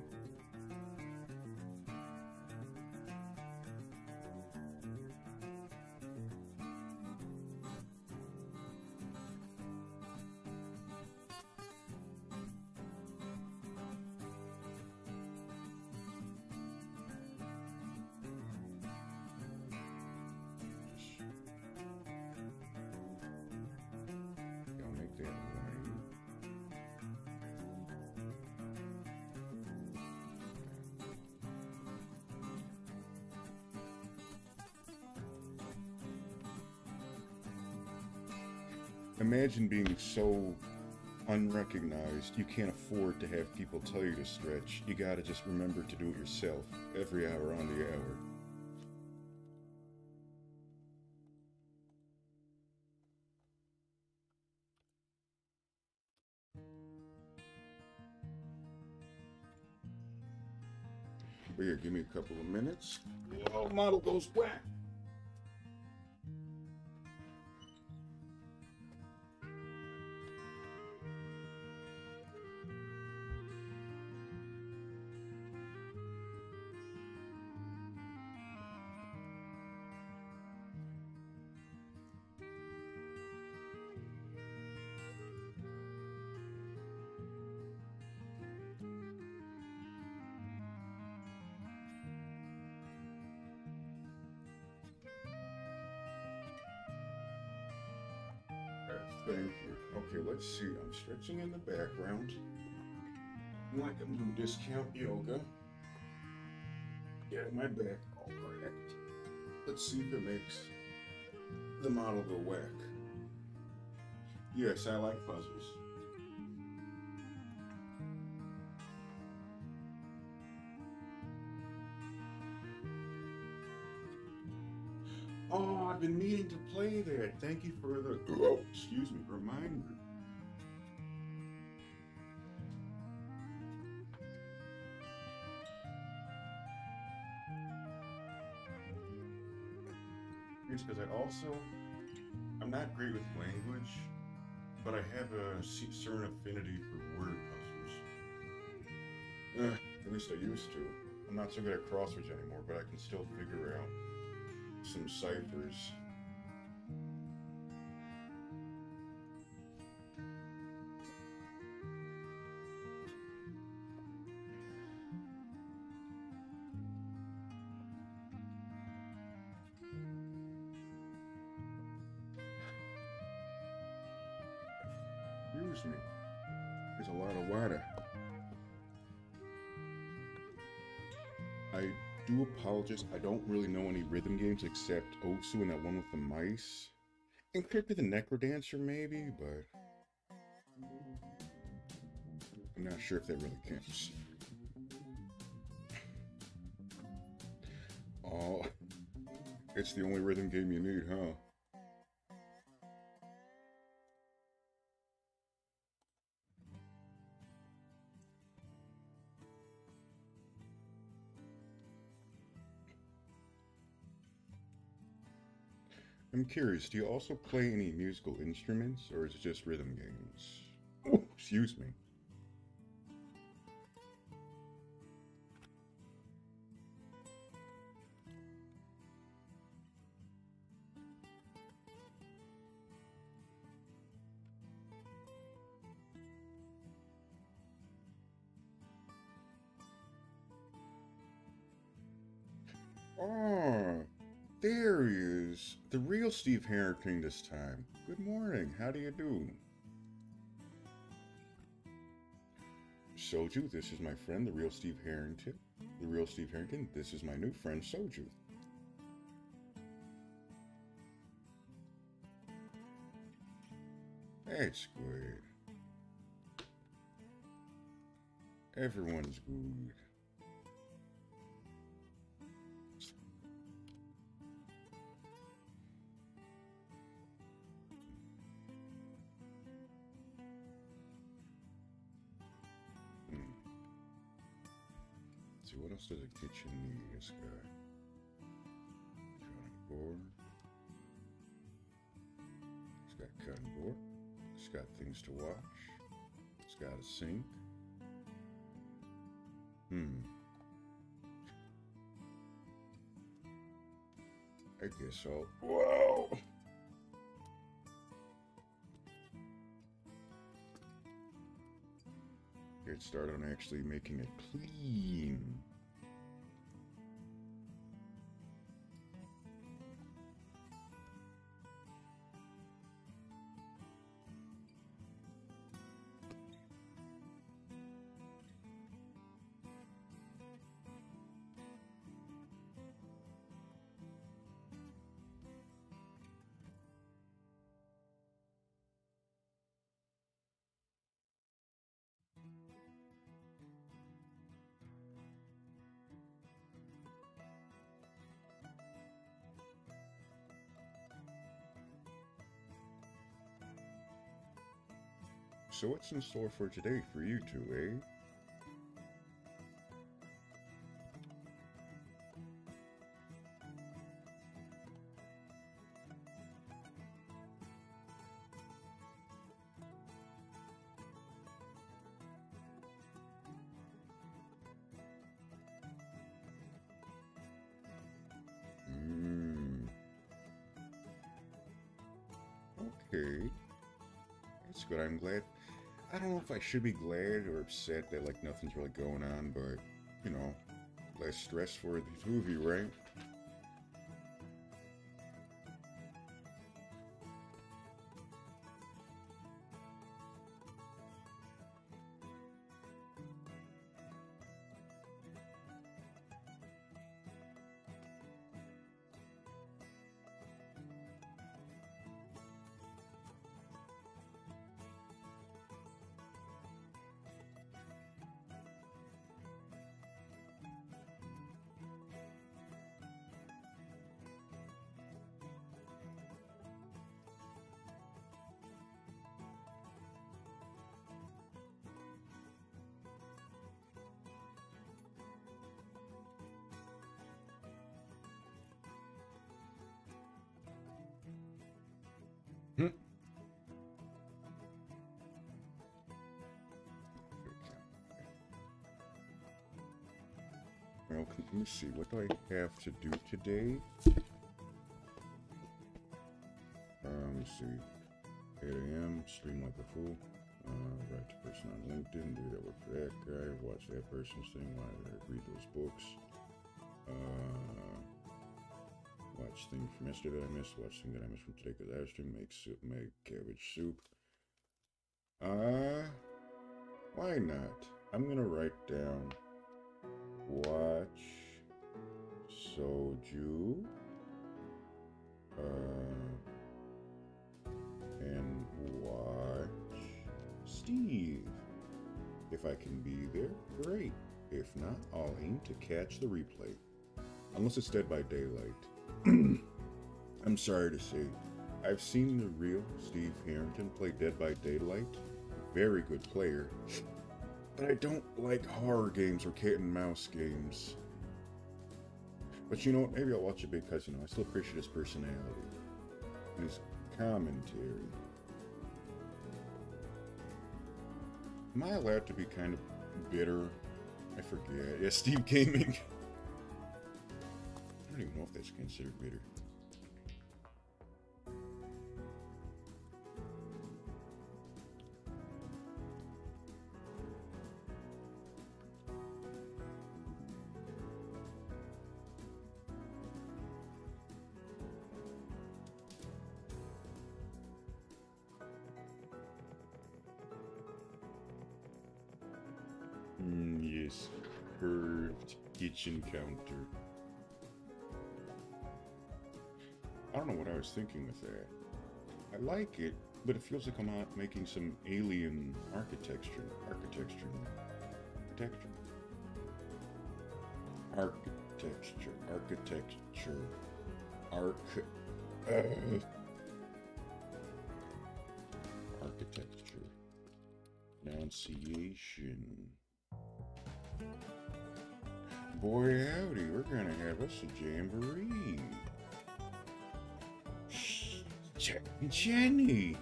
Imagine being so unrecognized, you can't afford to have people tell you to stretch. You gotta just remember to do it yourself, every hour on the hour. But yeah, give me a couple of minutes. Whoa, model goes whack! thank you. Okay, let's see. I'm stretching in the background. Like I'm doing discount yoga. Get my back all correct. Let's see if it makes the model go whack. Yes, I like puzzles. Oh, I've been meaning to play that. Thank you for the, excuse me, reminder. It's because I'm not great with language, but I have a certain affinity for word puzzles. At least I used to. I'm not so good at crosswords anymore, but I can still figure out some ciphers. Excuse me. There's a lot of water. I do apologize. I don't really know any rhythm games except Otsu and that one with the mice. And Crypt of the Necrodancer maybe, but I'm not sure if that really counts. Oh, it's the only rhythm game you need, huh? I'm curious, do you also play any musical instruments, or is it just rhythm games? Oh, excuse me. Oh, there he is. The real Steve Harrington this time. Good morning. How do you do? Soju, this is my friend, the real Steve Harrington. The real Steve Harrington, this is my new friend, Soju. That's good. Everyone's good. See, what else does a kitchen need? It's got cutting board. It's got cutting board. It's got things to wash. It's got a sink. I guess I'll... Whoa! Get started on actually making it clean. So what's in store for today for you two, eh? Okay. That's good. I'm glad. I don't know if I should be glad or upset that, like, nothing's really going on, but, you know, less stress for the two of you, right? Let me see, what do I have to do today? Let me see. 8 a.m. Stream like a fool. Write to person on LinkedIn. Do that work for that guy. Watch that person's thing. Why did I read those books? Watch thing from yesterday that I missed. Watch thing that I missed from today because I stream. Make soup. Make cabbage soup. Why not? I'm gonna write down. Watch Soju. And watch Steve. If I can be there, great. If not, I'll aim to catch the replay. Unless it's Dead by Daylight. I'm sorry to say, I've seen the real Steve Harrington play Dead by Daylight. Very good player. But I don't like horror games or cat and mouse games. But you know what, maybe I'll watch it because, you know, I still appreciate his personality. And his commentary. Am I allowed to be kind of bitter? I forget. Yeah, Steve Gaming. I don't even know if that's considered bitter. Yes, curved kitchen counter. I don't know what I was thinking with that. I like it, but it feels like I'm not making some alien architecture. Architecture. Pronunciation. Boy howdy, we're gonna have us a jamboree. Jenny!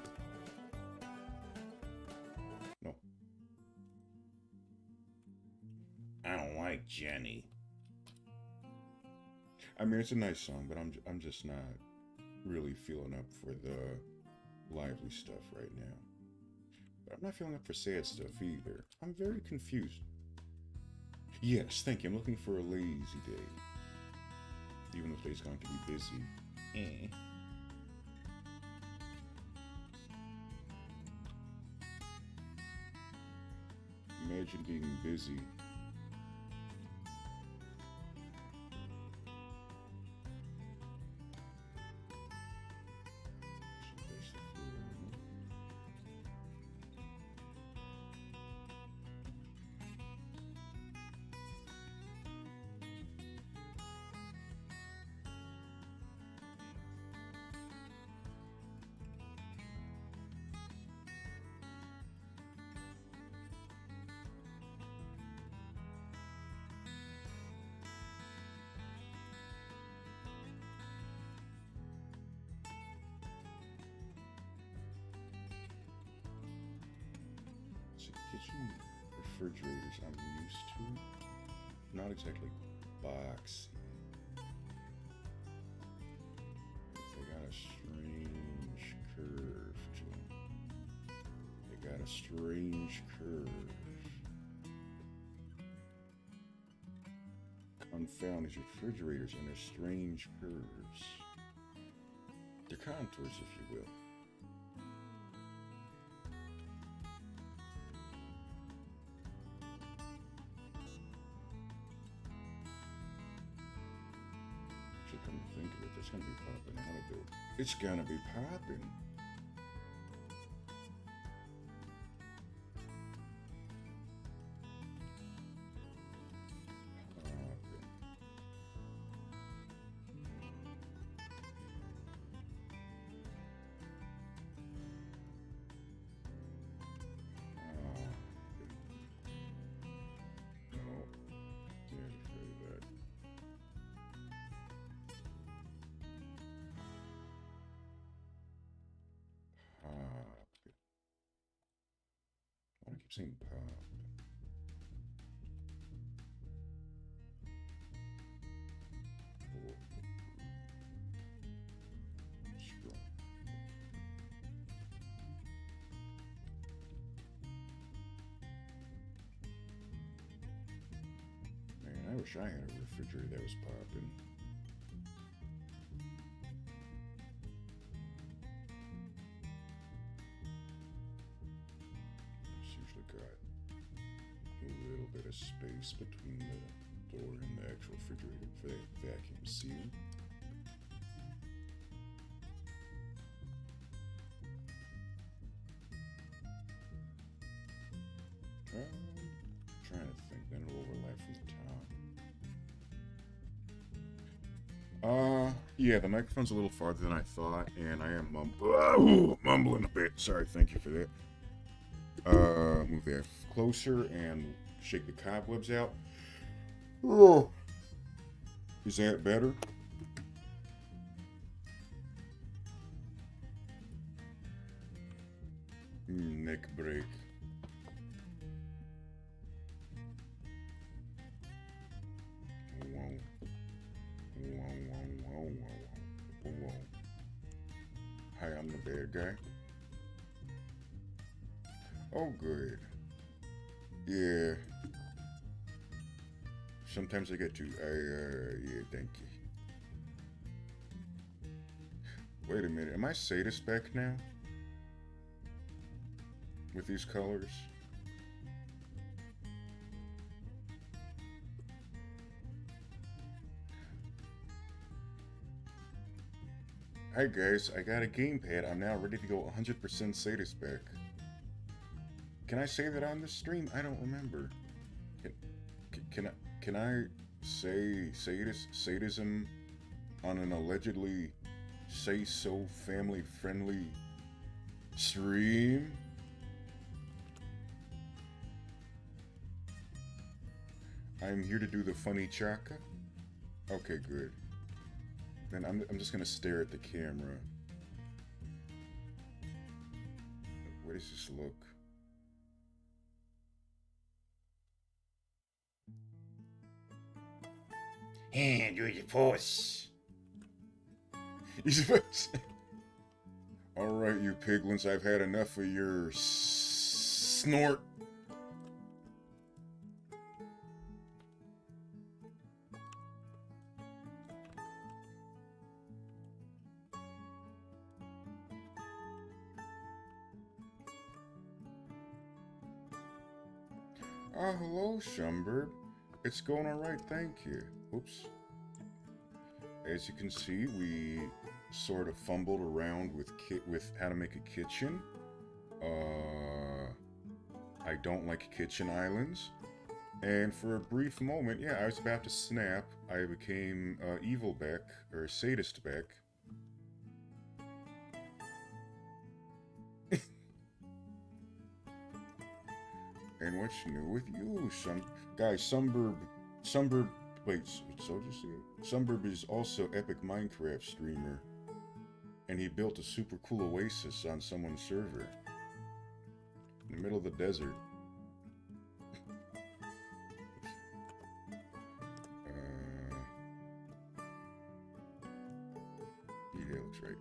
No. I don't like Jenny. I mean, it's a nice song, but I'm just not really feeling up for the lively stuff right now. But I'm not feeling up for sad stuff either. I'm very confused. Yes, thank you. I'm looking for a lazy day. Even if today's going to be busy. Imagine being busy. Kitchen refrigerators I'm used to. Not exactly boxy. They got a strange curve to them. They got a strange curve. Confound these refrigerators and their strange curves. They're contours, if you will. Think of it, that's gonna be popping out of it. It's gonna be popping. Saying pop. wish I had a refrigerator that was popping. It's usually got a little bit of space between the door and the actual refrigerator for that vacuum seal. Trying to think, then it'll overlap from the top. Yeah, the microphone's a little farther than I thought, and I am mumbling a bit. Sorry, thank you for that. Move that closer and shake the cobwebs out. Oh, is that better? Neck break. Hi, I'm the bad guy. Oh, good. Yeah. Sometimes I get to. Yeah, thank you. Wait a minute. Am I sadist back now? With these colors? Hi guys, I got a gamepad. I'm now ready to go 100% sadist back. Can I say that on this stream? I don't remember. Can I say sadism on an allegedly say-so family-friendly stream? I'm here to do the funny chaka. Okay, good. Then I'm just gonna stare at the camera. What does this look? And you're the force. You're supposed to... Alright, you piglins, I've had enough of your snort. Hello, Shumbird. It's going alright, thank you. Oops. As you can see, we sort of fumbled around with how to make a kitchen. I don't like kitchen islands. And for a brief moment, yeah, I was about to snap. I became evil Beck, or sadist Beck. And what's new with you, Sunburb, wait, so just see it? Sunburb is also epic Minecraft streamer. And he built a super cool oasis on someone's server. In the middle of the desert. Yeah, that looks right.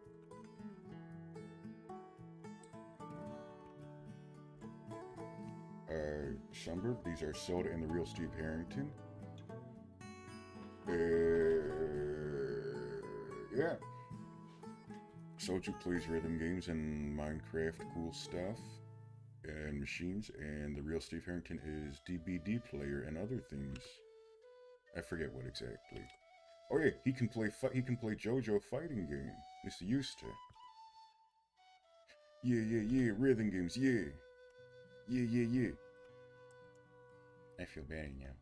Shumbird, these are Soda and the Real Steve Harrington. Yeah. Soju plays rhythm games and Minecraft cool stuff and machines, and the Real Steve Harrington is DBD player and other things. I forget what exactly. Oh yeah, he can play JoJo fighting game. At least he used to. Yeah, rhythm games, yeah. Yeah. I feel bad now.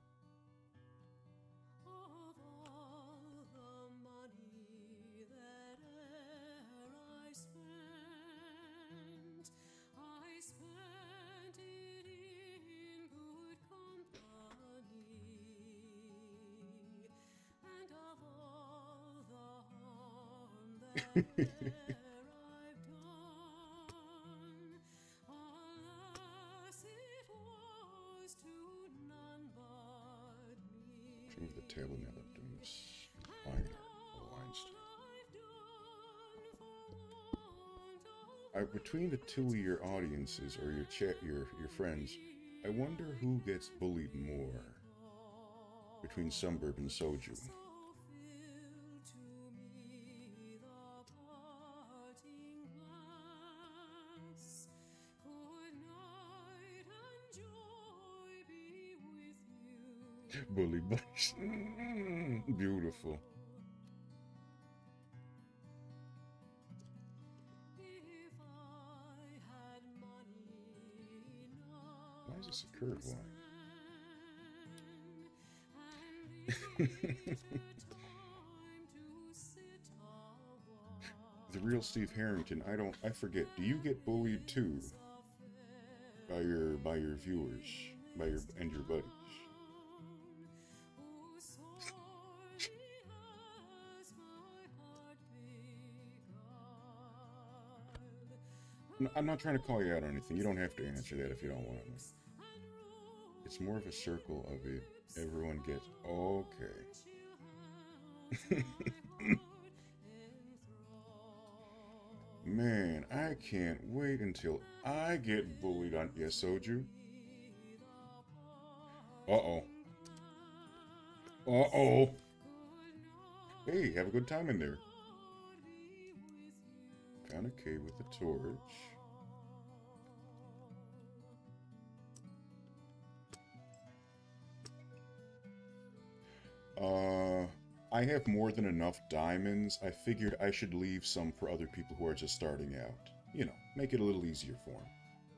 Move the table now that I'm doing this line stuff. Between the two of your audiences or your friends, I wonder who gets bullied more. between Sunburb and Soju. Bully Bunch. Beautiful. Why is this a curve line? The real Steve Harrington. I forget. Do you get bullied too by your viewers, and your buddies? I'm not trying to call you out on anything. You don't have to answer that if you don't want to. It's more of a circle of it. Everyone gets okay. Man, I can't wait until I get bullied on. Yes, Soju. Uh-oh. Uh-oh. Hey, have a good time in there. Found a cave with a torch. I have more than enough diamonds. I figured I should leave some for other people who are just starting out. You know, make it a little easier for them.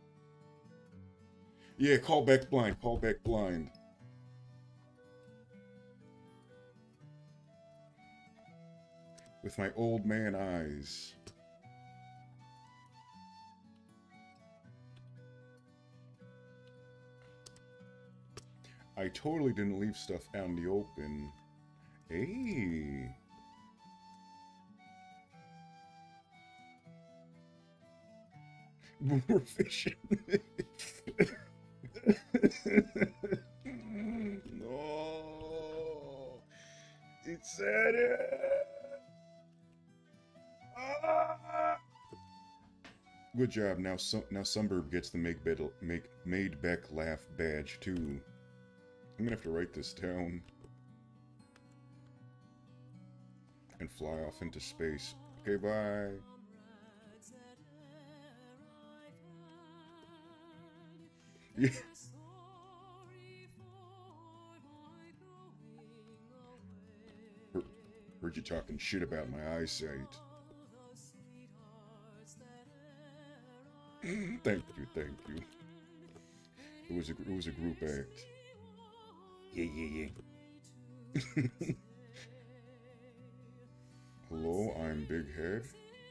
Yeah, call back blind, call back blind. With my old man eyes. I totally didn't leave stuff out in the open. Hey. We're fishing. No. It's at it. Ah. Good job. Now Sunburb gets the made Beck laugh badge too. I'm gonna have to write this down and fly off into space. Okay, bye. Yeah. Heard you talking shit about my eyesight. Thank you. It was a group act. Yeah. Hello, I'm Big Head.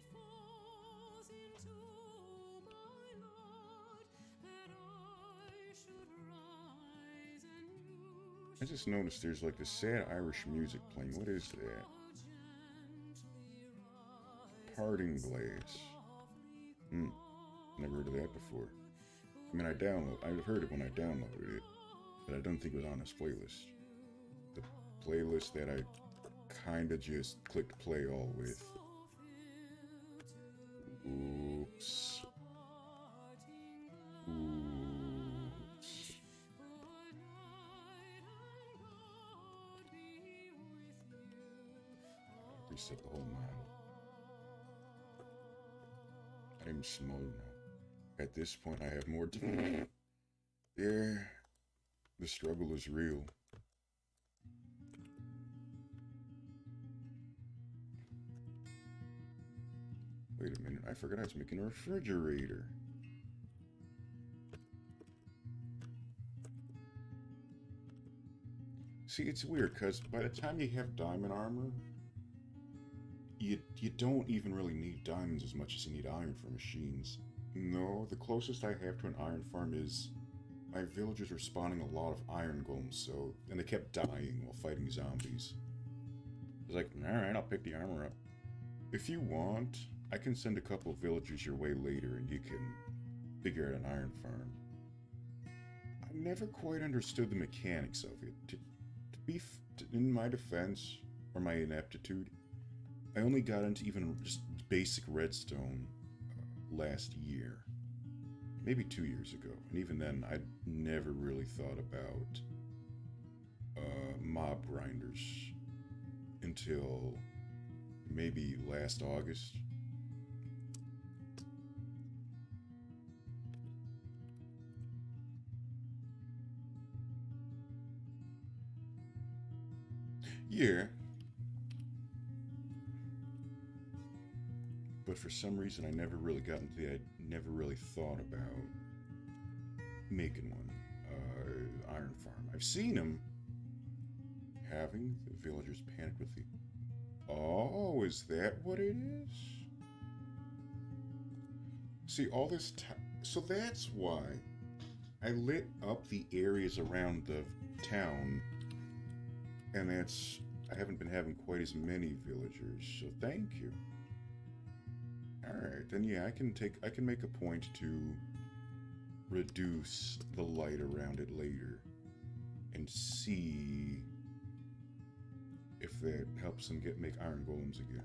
I just noticed there's like this sad Irish music playing. What is that? Parting Glaze. Never heard of that before. I mean, I've heard it when I downloaded it, but I don't think it was on this playlist. The playlist that I kinda just clicked play all with. Oops. Reset the whole map. I'm small now. At this point, I have more to. Yeah, the struggle is real. Wait a minute, I forgot I was making a refrigerator. See, it's weird, because by the time you have diamond armor, you don't even really need diamonds as much as you need iron for machines. No, the closest I have to an iron farm is my villagers were spawning a lot of iron golems, and they kept dying while fighting zombies. I was like, alright, I'll pick the armor up. If you want, I can send a couple of villagers your way later and you can figure out an iron farm. I never quite understood the mechanics of it. In my defense, or my ineptitude, I only got into even just basic redstone last year. Maybe 2 years ago. And even then, I'd never really thought about mob grinders until maybe last August. Yeah. But for some reason, I never really got into the. I never really thought about making one. Iron farm. I've seen them having the villagers panic with the. Oh, is that what it is? See, all this time. So that's why I lit up the areas around the town, and that's. I haven't been having quite as many villagers, so thank you. Alright, then yeah, I can make a point to reduce the light around it later and see if that helps them make iron golems again.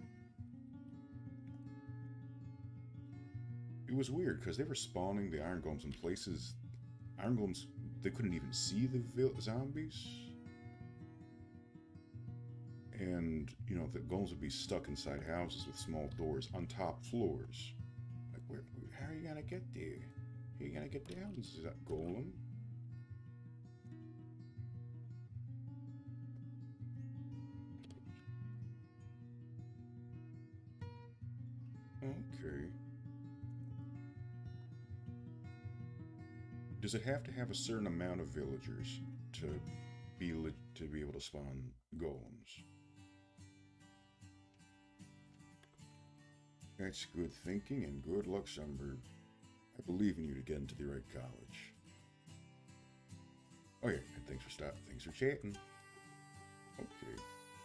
It was weird because they were spawning the iron golems in places. Iron golems, they couldn't even see the zombies. And, you know, the golems would be stuck inside houses with small doors on top floors. Like, how are you gonna get there? How are you gonna get down, golem? Okay. Does it have to have a certain amount of villagers to be able to spawn golems? That's good thinking and good luck, Sunbird. I believe in you to get into the right college. Oh yeah, and thanks for stopping. Thanks for chatting. Okay.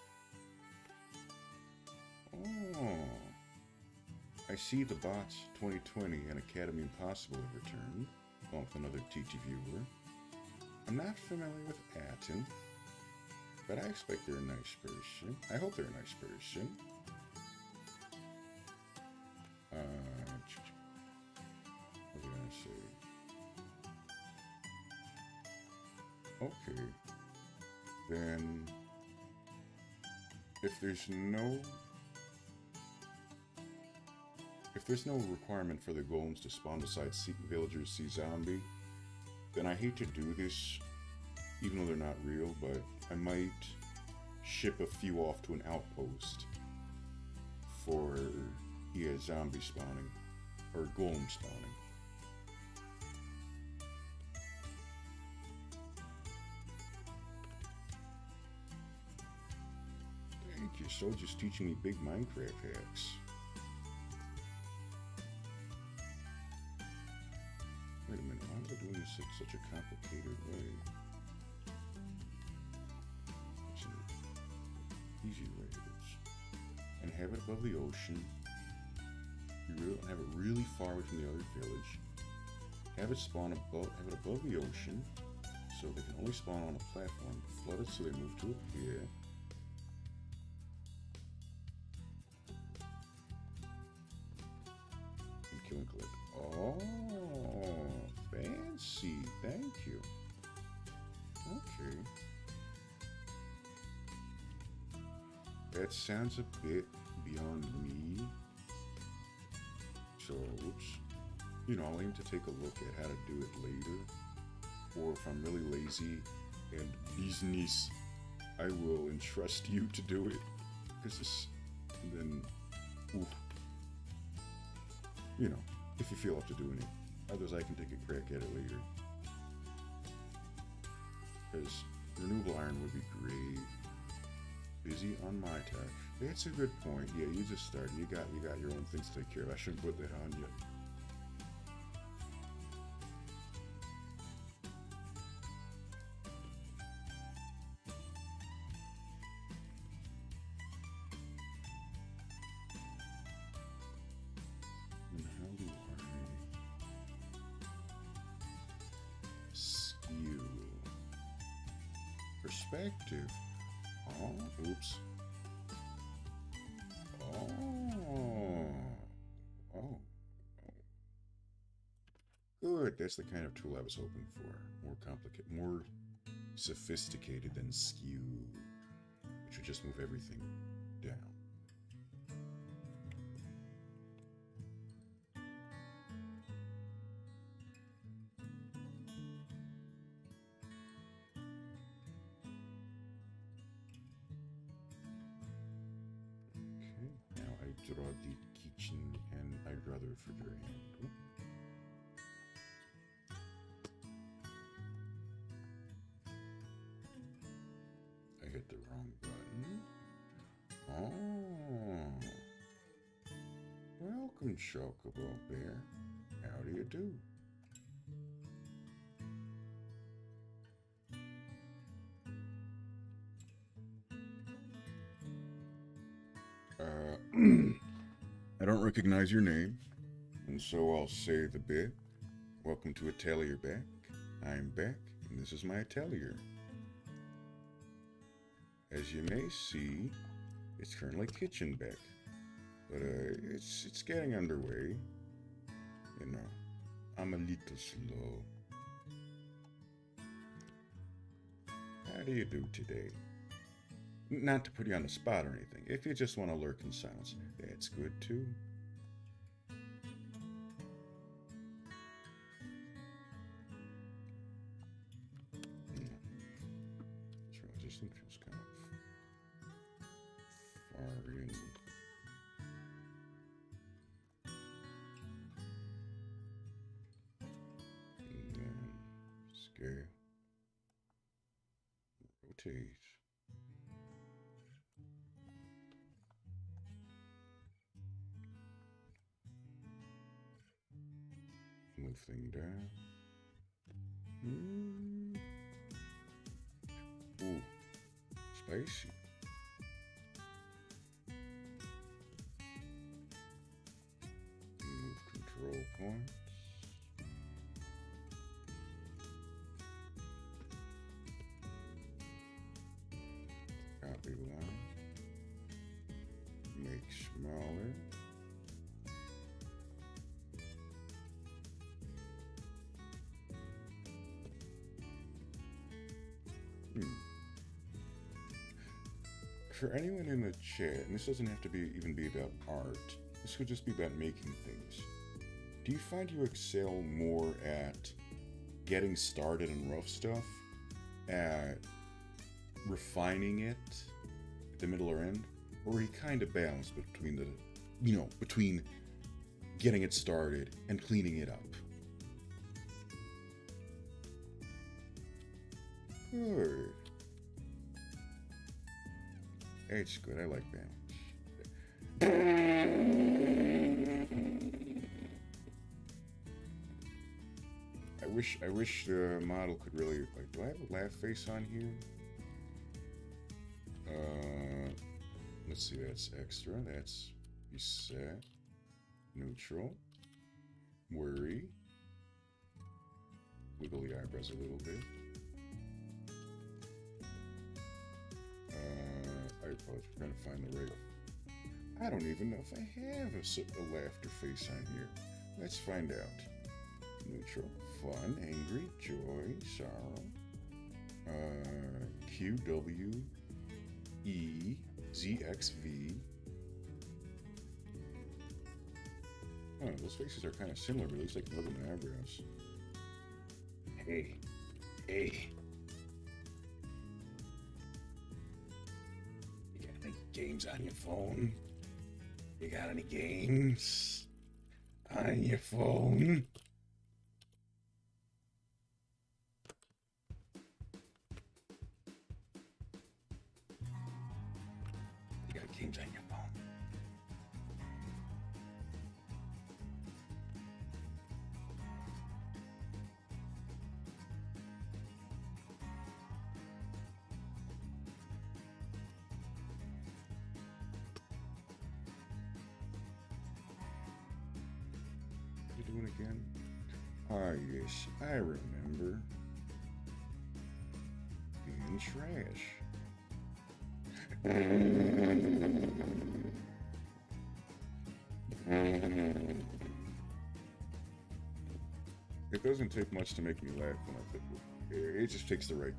Oh. I see the bots 2020 and Academy Impossible have returned, along with another TT viewer. I'm not familiar with Atten, but I expect they're a nice person. I hope they're a nice person. What was I gonna say? Okay. Then, if there's no requirement for the golems to spawn beside villagers see zombie, then I hate to do this, even though they're not real, but I might ship a few off to an outpost for zombie spawning, or golem spawning. Thank you, so just teaching me big Minecraft hacks. Wait a minute, why was I doing this in such a complicated way? It's an easy way it is. And have it above the ocean. Have it really far away from the other village. Have it spawn above, have it above the ocean, so they can only spawn on a platform. Flood it so they move to a pier. And kill and collect. Oh, fancy. Thank you. Okay. That sounds a bit beyond me. So, I'll aim to take a look at how to do it later. Or if I'm really lazy and business, I will entrust you to do it. Because then, if you feel up to doing it. Others, I can take a crack at it later. Because renewable iron would be great. Busy on my time. That's a good point. Yeah, you just started. You got your own things to take care of. I shouldn't put that on you. And how do I skew? Perspective. Oh, oops. Oh. Good. That's the kind of tool I was hoping for. More complicated, more sophisticated than skew, which would just move everything down. Okay, now I draw the kitchen and I draw the refrigerator handle. I hit the wrong button. Oh. Welcome, Chocobo Bear. How do you do? I don't recognize your name, and so I'll say the bit. Welcome to Atelier back. I'm back, and this is my Atelier. As you may see, it's currently kitchen back, but it's getting underway. You know, I'm a little slow. How do you do today? Not to put you on the spot or anything. If you just want to lurk in silence, that's good too. This thing feels kind of far in. And then scale, rotate. Move thing down. Ooh, spicy. Move control points. Copy line. Make smaller. For anyone in the chat, and this doesn't have to even be about art, this could just be about making things. Do you find you excel more at getting started in rough stuff, at refining it at the middle or end, or are you kind of balanced between the, between getting it started and cleaning it up? Good. It's good. I like balance. I wish the model could really, like, do I have a laugh face on here? Let's see, that's extra. That's reset. Neutral. Worry. Wiggle the eyebrows a little bit. I apologize, we're trying to find the right. I don't even know if I have a laughter face on here. Let's find out. Neutral, fun, angry, joy, sorrow. QWEZXV. Oh, those faces are kind of similar, but it looks like more than eyebrows. Hey. Games on your phone? You got any games on your phone? You got games on your phone? Doing again? Ah, yes, I remember. Being trash. It doesn't take much to make me laugh when I It just takes the right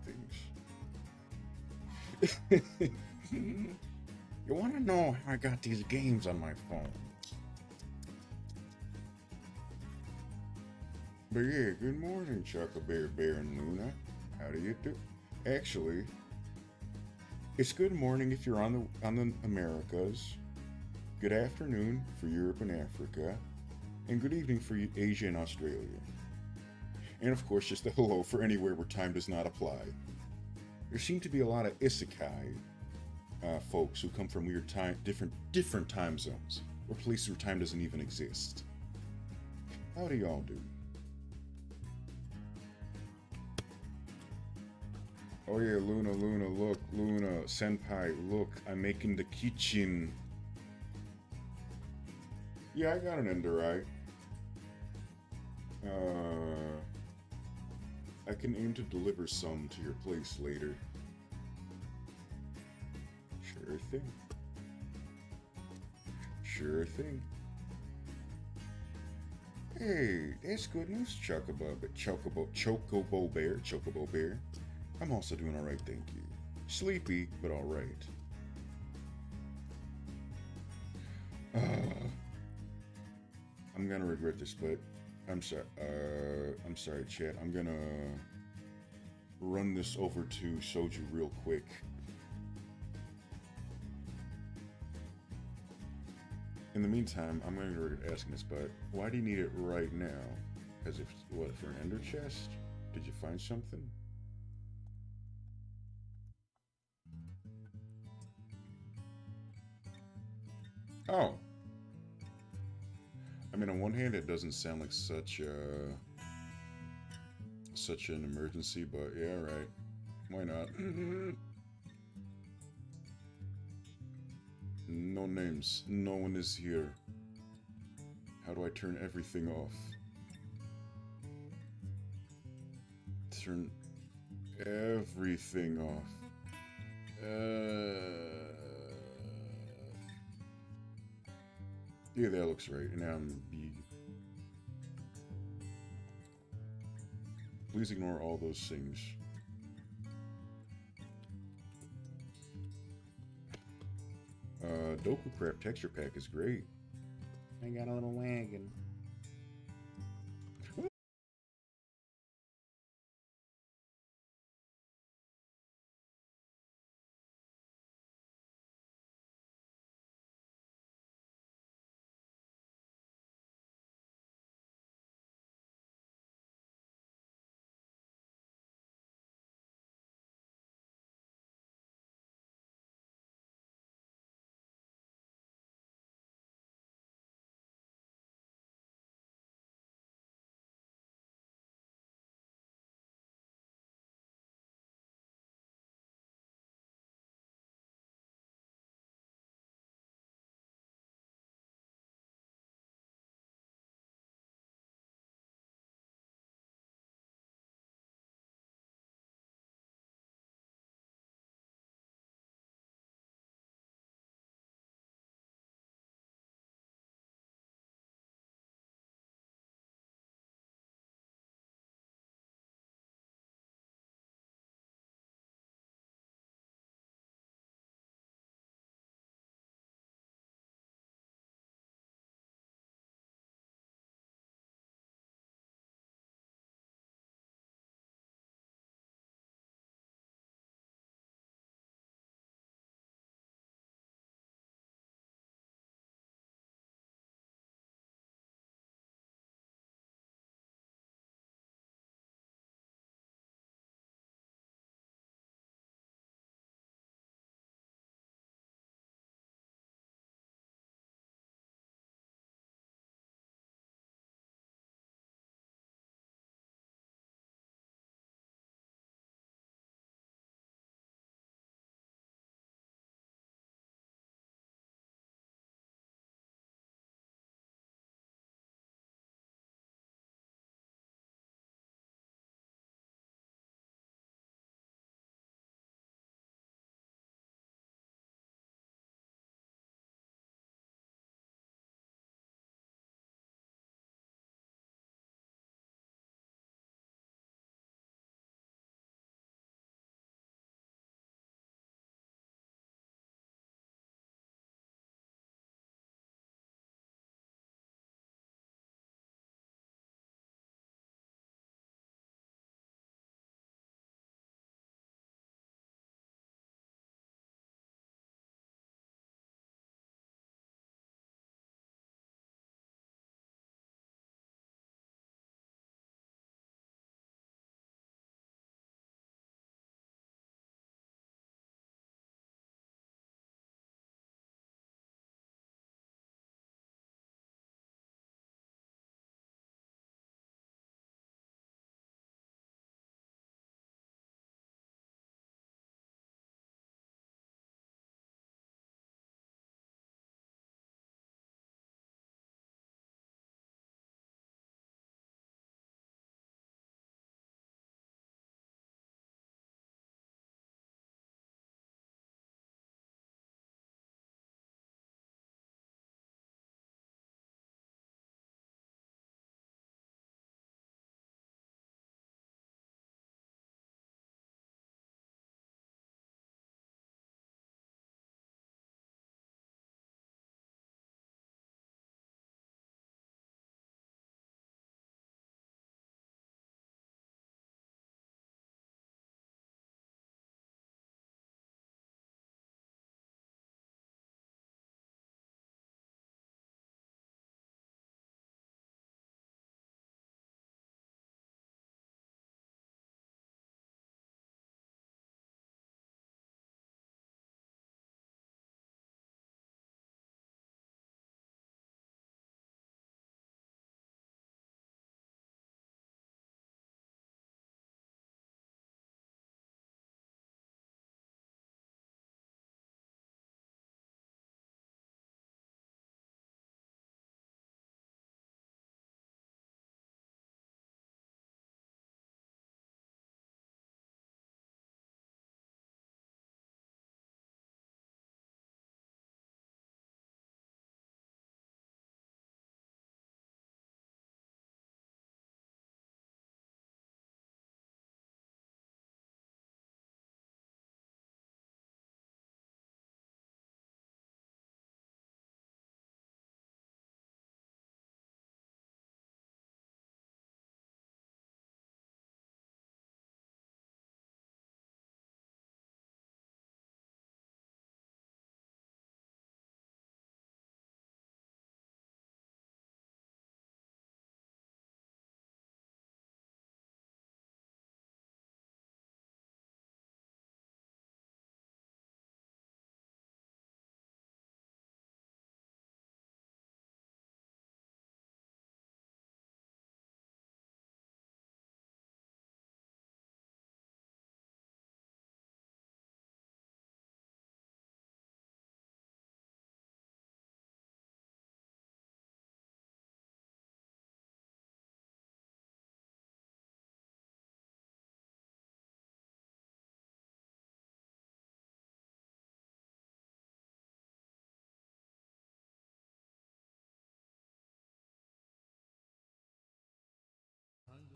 things. You want to know how I got these games on my phone? But yeah, good morning, Chuckle Bear, Bear, and Luna. How do you do? Actually, it's good morning if you're on the Americas. Good afternoon for Europe and Africa, and good evening for Asia and Australia. And of course, just a hello for anywhere where time does not apply. There seem to be a lot of isekai folks who come from weird different time zones, or places where time doesn't even exist. How do y'all do? Oh yeah, Luna, look, Luna, Senpai, look, I'm making the kitchen. Yeah, I got an ender eye. I can aim to deliver some to your place later. Sure thing. Sure thing. Hey, that's good news, Chocobo Bear. I'm also doing alright, thank you. Sleepy, but alright. I'm gonna regret this, but I'm sorry, chat. I'm gonna run this over to Soju real quick. In the meantime, I'm going to regret asking this, but why do you need it right now? Because what, for an ender chest? Did you find something? Oh. I mean, on one hand, it doesn't sound like such an emergency, but yeah, right. Why not? No names. No one is here. How do I turn everything off? Turn everything off. Yeah, that looks right. And now I'm B. Please ignore all those things. Doku Craft texture pack is great. I got a little wagon.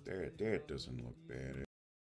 That doesn't look bad.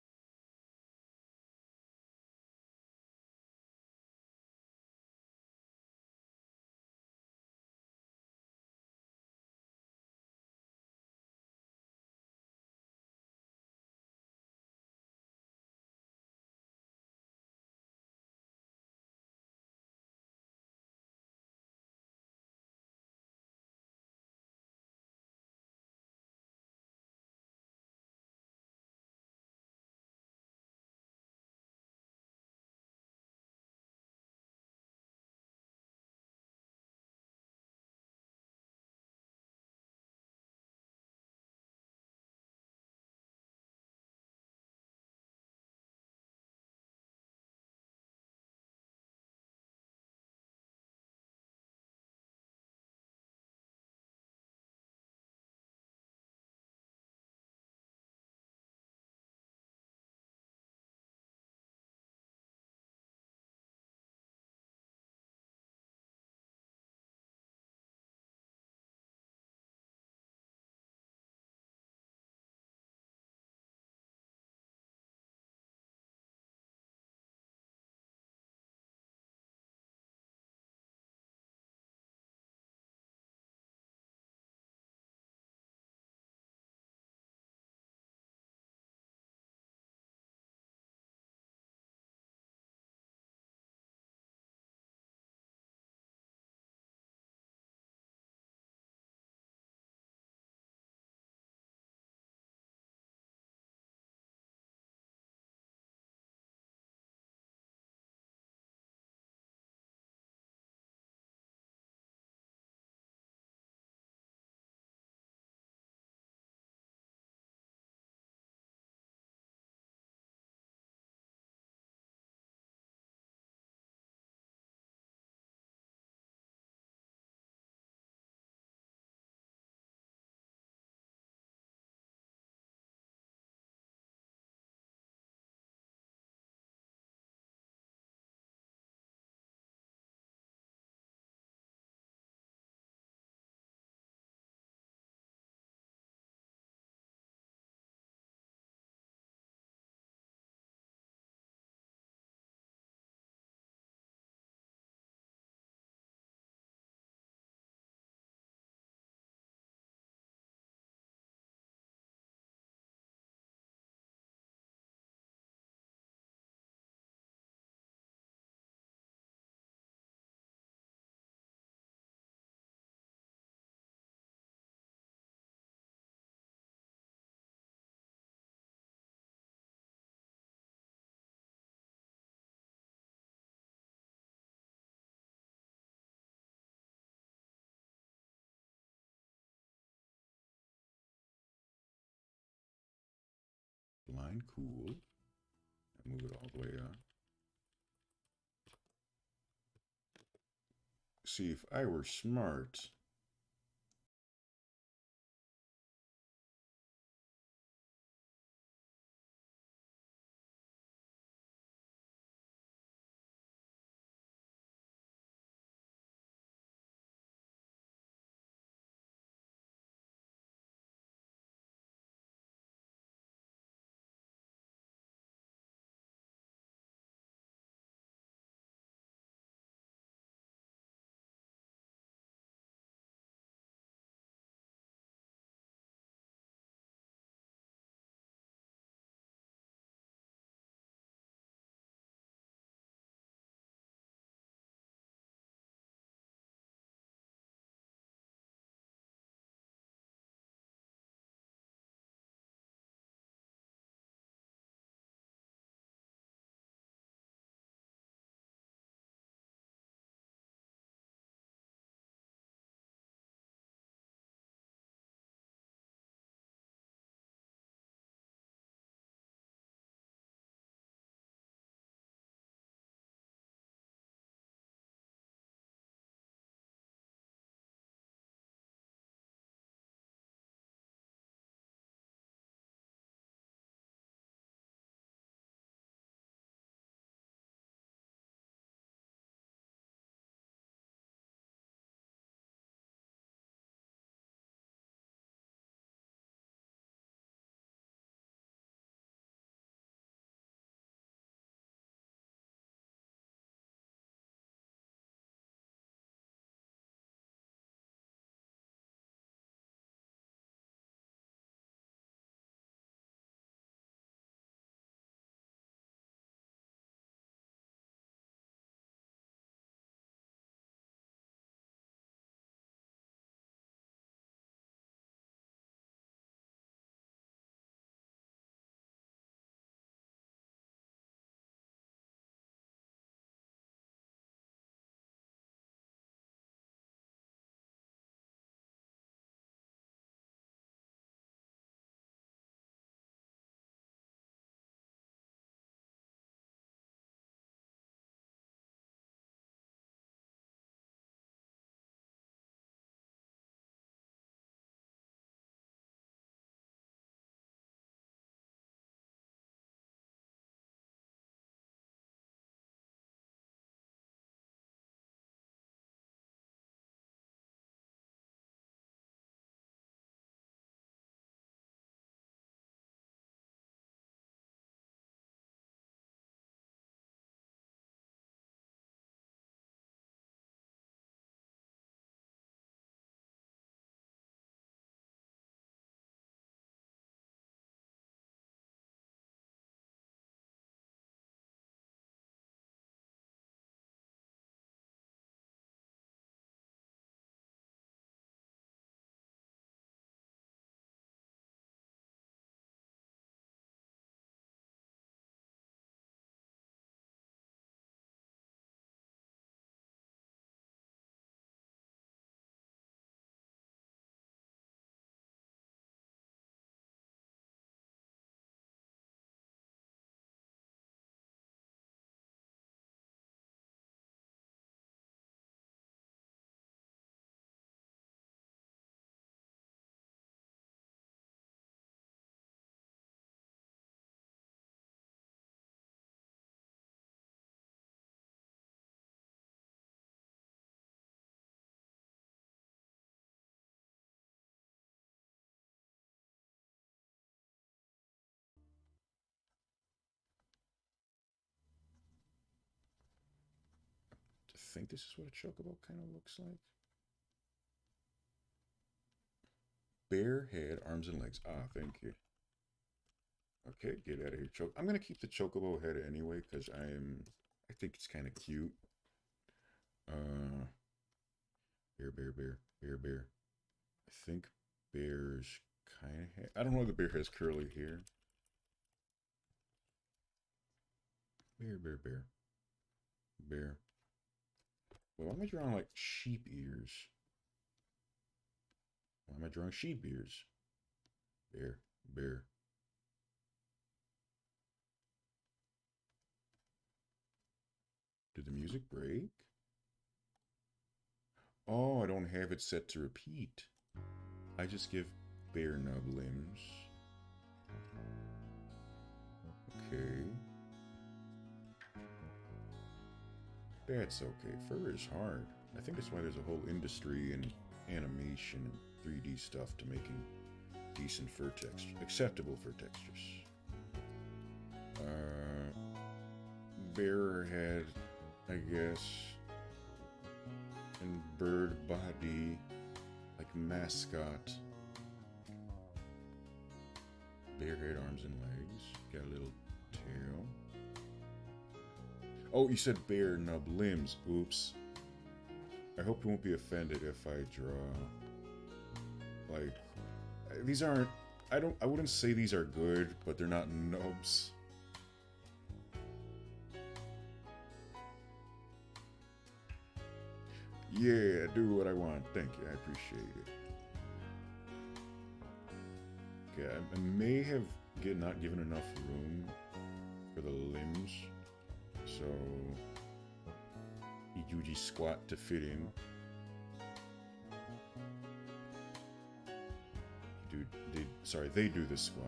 Line cool. Move it all the way up. See, if I were smart, think this is what a chocobo kind of looks like. Bear head, arms and legs. Ah, thank you. Okay, get out of here, choke. I'm gonna keep the chocobo head anyway because I think it's kind of cute. Bear, bear, bear, bear, bear. I think bears kind of. I don't know if the bear has curly hair. Bear, bear, bear, bear. Well, why am I drawing like sheep ears? Why am I drawing sheep ears? Bear, bear. Did the music break? Oh, I don't have it set to repeat. I just give bear nub limbs. Okay. That's okay. Fur is hard. I think that's why there's a whole industry in animation and 3D stuff to making decent fur texture, acceptable fur textures. Bear head, I guess, and bird body, like mascot. Bear head, arms and legs. Got a little tail. Oh, you said bear nub limbs. Oops. I hope you won't be offended if I draw. Like, these aren't. I wouldn't say these are good, but they're not nubs. Yeah, do what I want. Thank you. I appreciate it. Okay, I may have not given enough room for the limbs, so Yuji squat to fit in. They do the squat.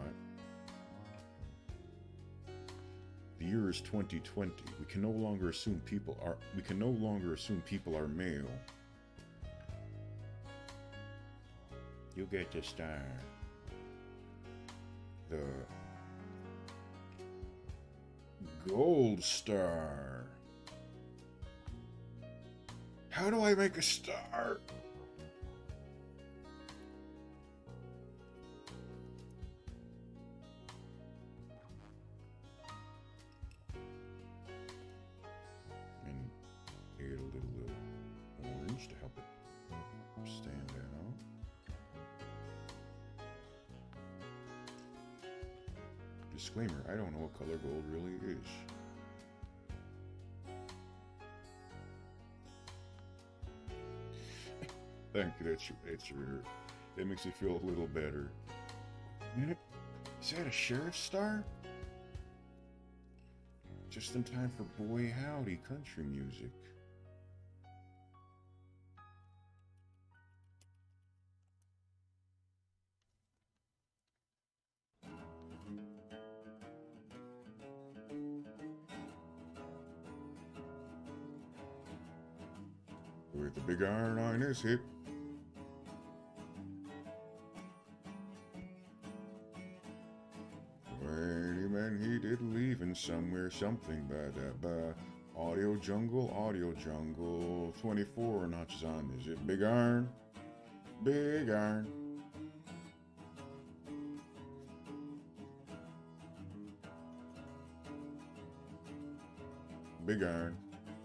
The year is 2020. We can no longer assume people are male. You get the star. The gold star. How do I make a star? And add a little orange to help it stand out. Disclaimer, I don't know what color gold really is. Thank you, that makes me feel a little better. Is that a sheriff's star? Just in time for Boy Howdy country music. With the big iron on his hip. Man, he did leaving somewhere, something by audio jungle, 24 notches on. Is it big iron? Big iron. Big iron.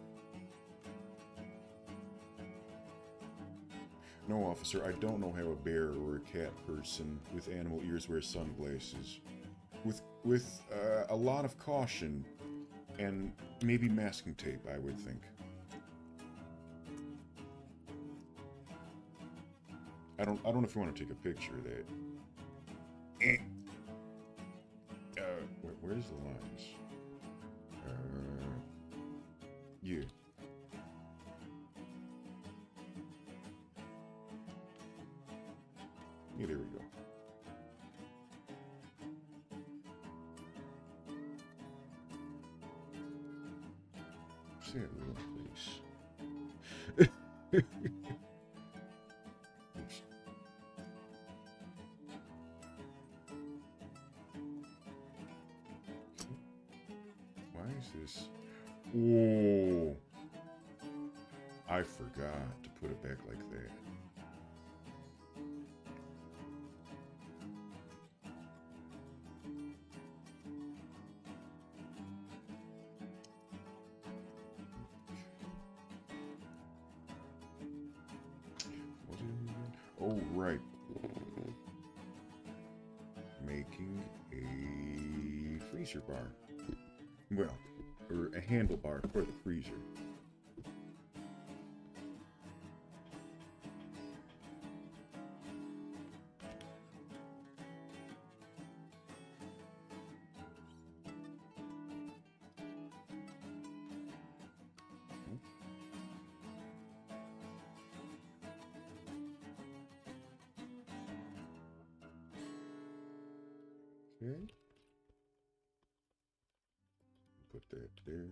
No, officer, I don't know how a bear or a cat person with animal ears wears sunglasses. With a lot of caution and maybe masking tape, I would think. I don't know if you want to take a picture of that. Where's the lines? Yeah. Yeah, there we go. Say it real, please. Oops. Why is this? Oh. I forgot to put it back like that. Oh, right. Making a freezer bar. Well, or a handlebar for the freezer. Okay. Put that there.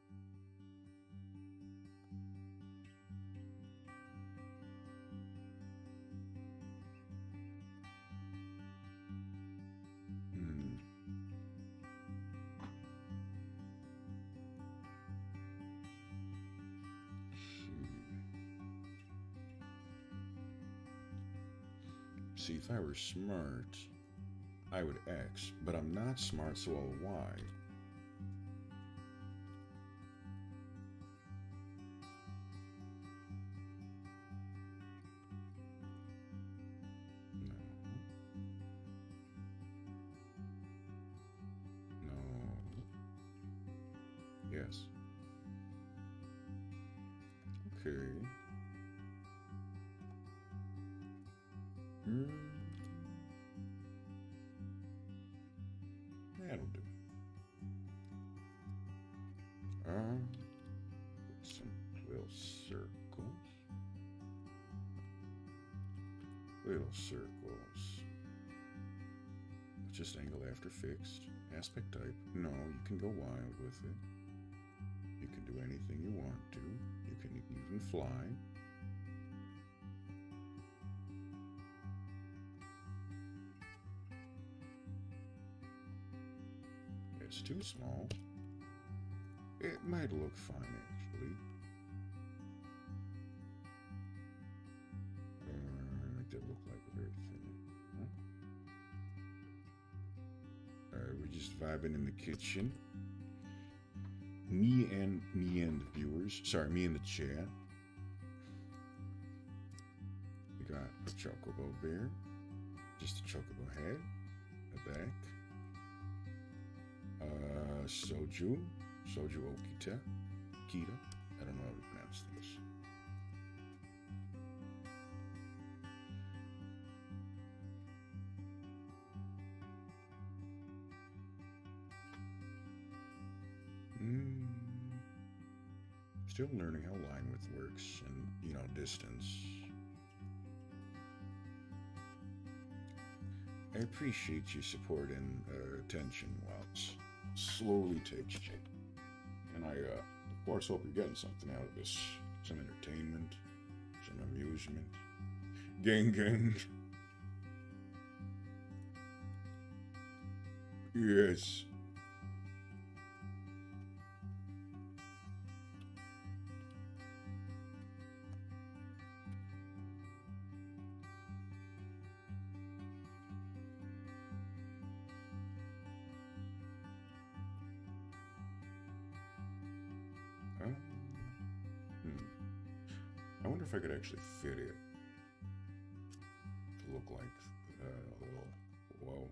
See, if I were smart, I would X, but I'm not smart, so I'll Y. Yes. Okay. That'll do. Some little circles. Little circles. Just angle after fixed. Aspect type. No, you can go wild with it. You can do anything you want to. You can even fly. It's too small. It might look fine, actually. It did look like a very thin. Huh? We're just vibing in the kitchen. Me and the viewers. Sorry, me and the chat. We got a chocobo bear. Just a chocobo head. A back. Soju Okita. Kita. I don't know how to pronounce this. Still learning how line width works and, distance. I appreciate your support and attention while it slowly takes shape. And I, of course, hope you're getting something out of this. Some entertainment, some amusement. Gang. Yes. I wonder if I could actually fit it to look like a little, whoa.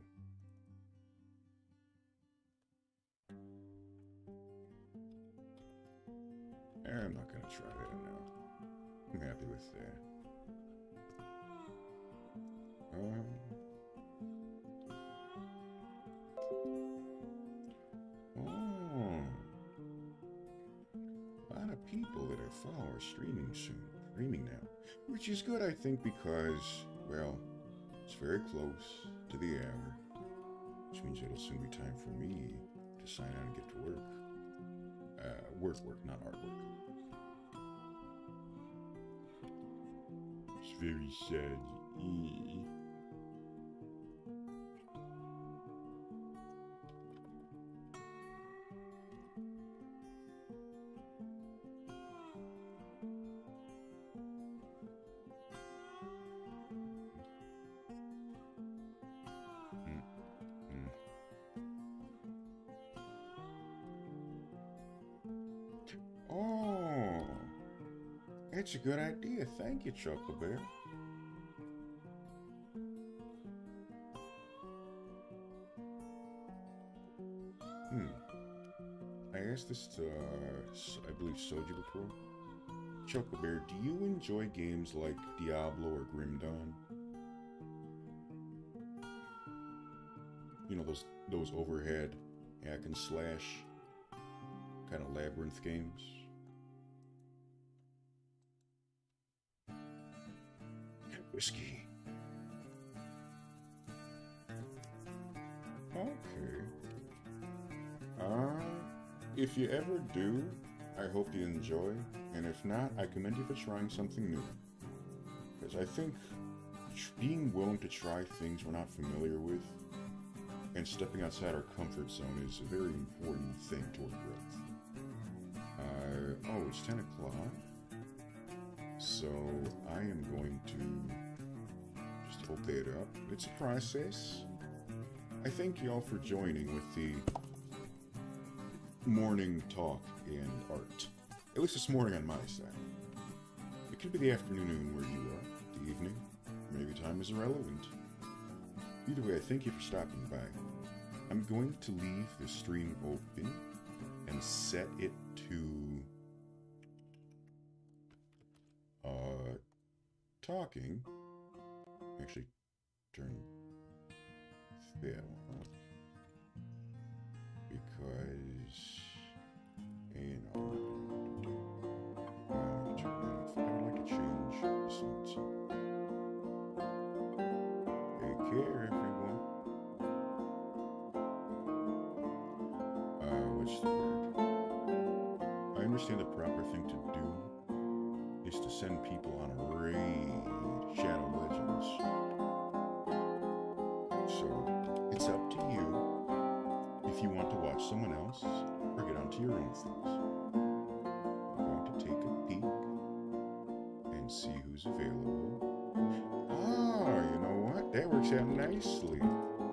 I'm not going to try that now. I'm happy with that. A lot of people that I follow are streaming now, which is good, I think, because, well, it's very close to the hour, which means it'll soon be time for me to sign on and get to work. Work, not artwork. It's very sad. That's a good idea. Thank you, Chuckle Bear. I asked this to, I believe, Soji before. Chuckle Bear, do you enjoy games like Diablo or Grim Dawn? You know, those overhead hack and slash kind of labyrinth games? Whiskey. Okay. If you ever do, I hope you enjoy, and if not, I commend you for trying something new. Because I think being willing to try things we're not familiar with and stepping outside our comfort zone is a very important thing toward growth. Oh, it's 10 o'clock. So I am going to just open it up. It's a process. I thank you all for joining with the morning talk and art. At least this morning on my side. It could be the afternoon where you are, the evening. Maybe time is irrelevant. Either way, I thank you for stopping by. I'm going to leave the stream open and set it to talking. Actually, turn that one off because I would like to change something. Take care, everyone. What's the word? I understand the proper thing to do is to send people on a raid, Shadow Legends. So, it's up to you if you want to watch someone else or get onto your own things. I'm going to take a peek and see who's available. Ah, you know what? That works out nicely.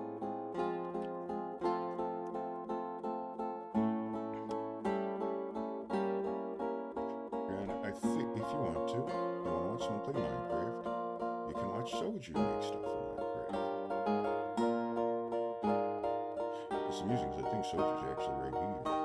And I think if you want to watch someone play Minecraft, you can watch Soju make stuff in Minecraft. It's amusing because I think Soju's actually right here.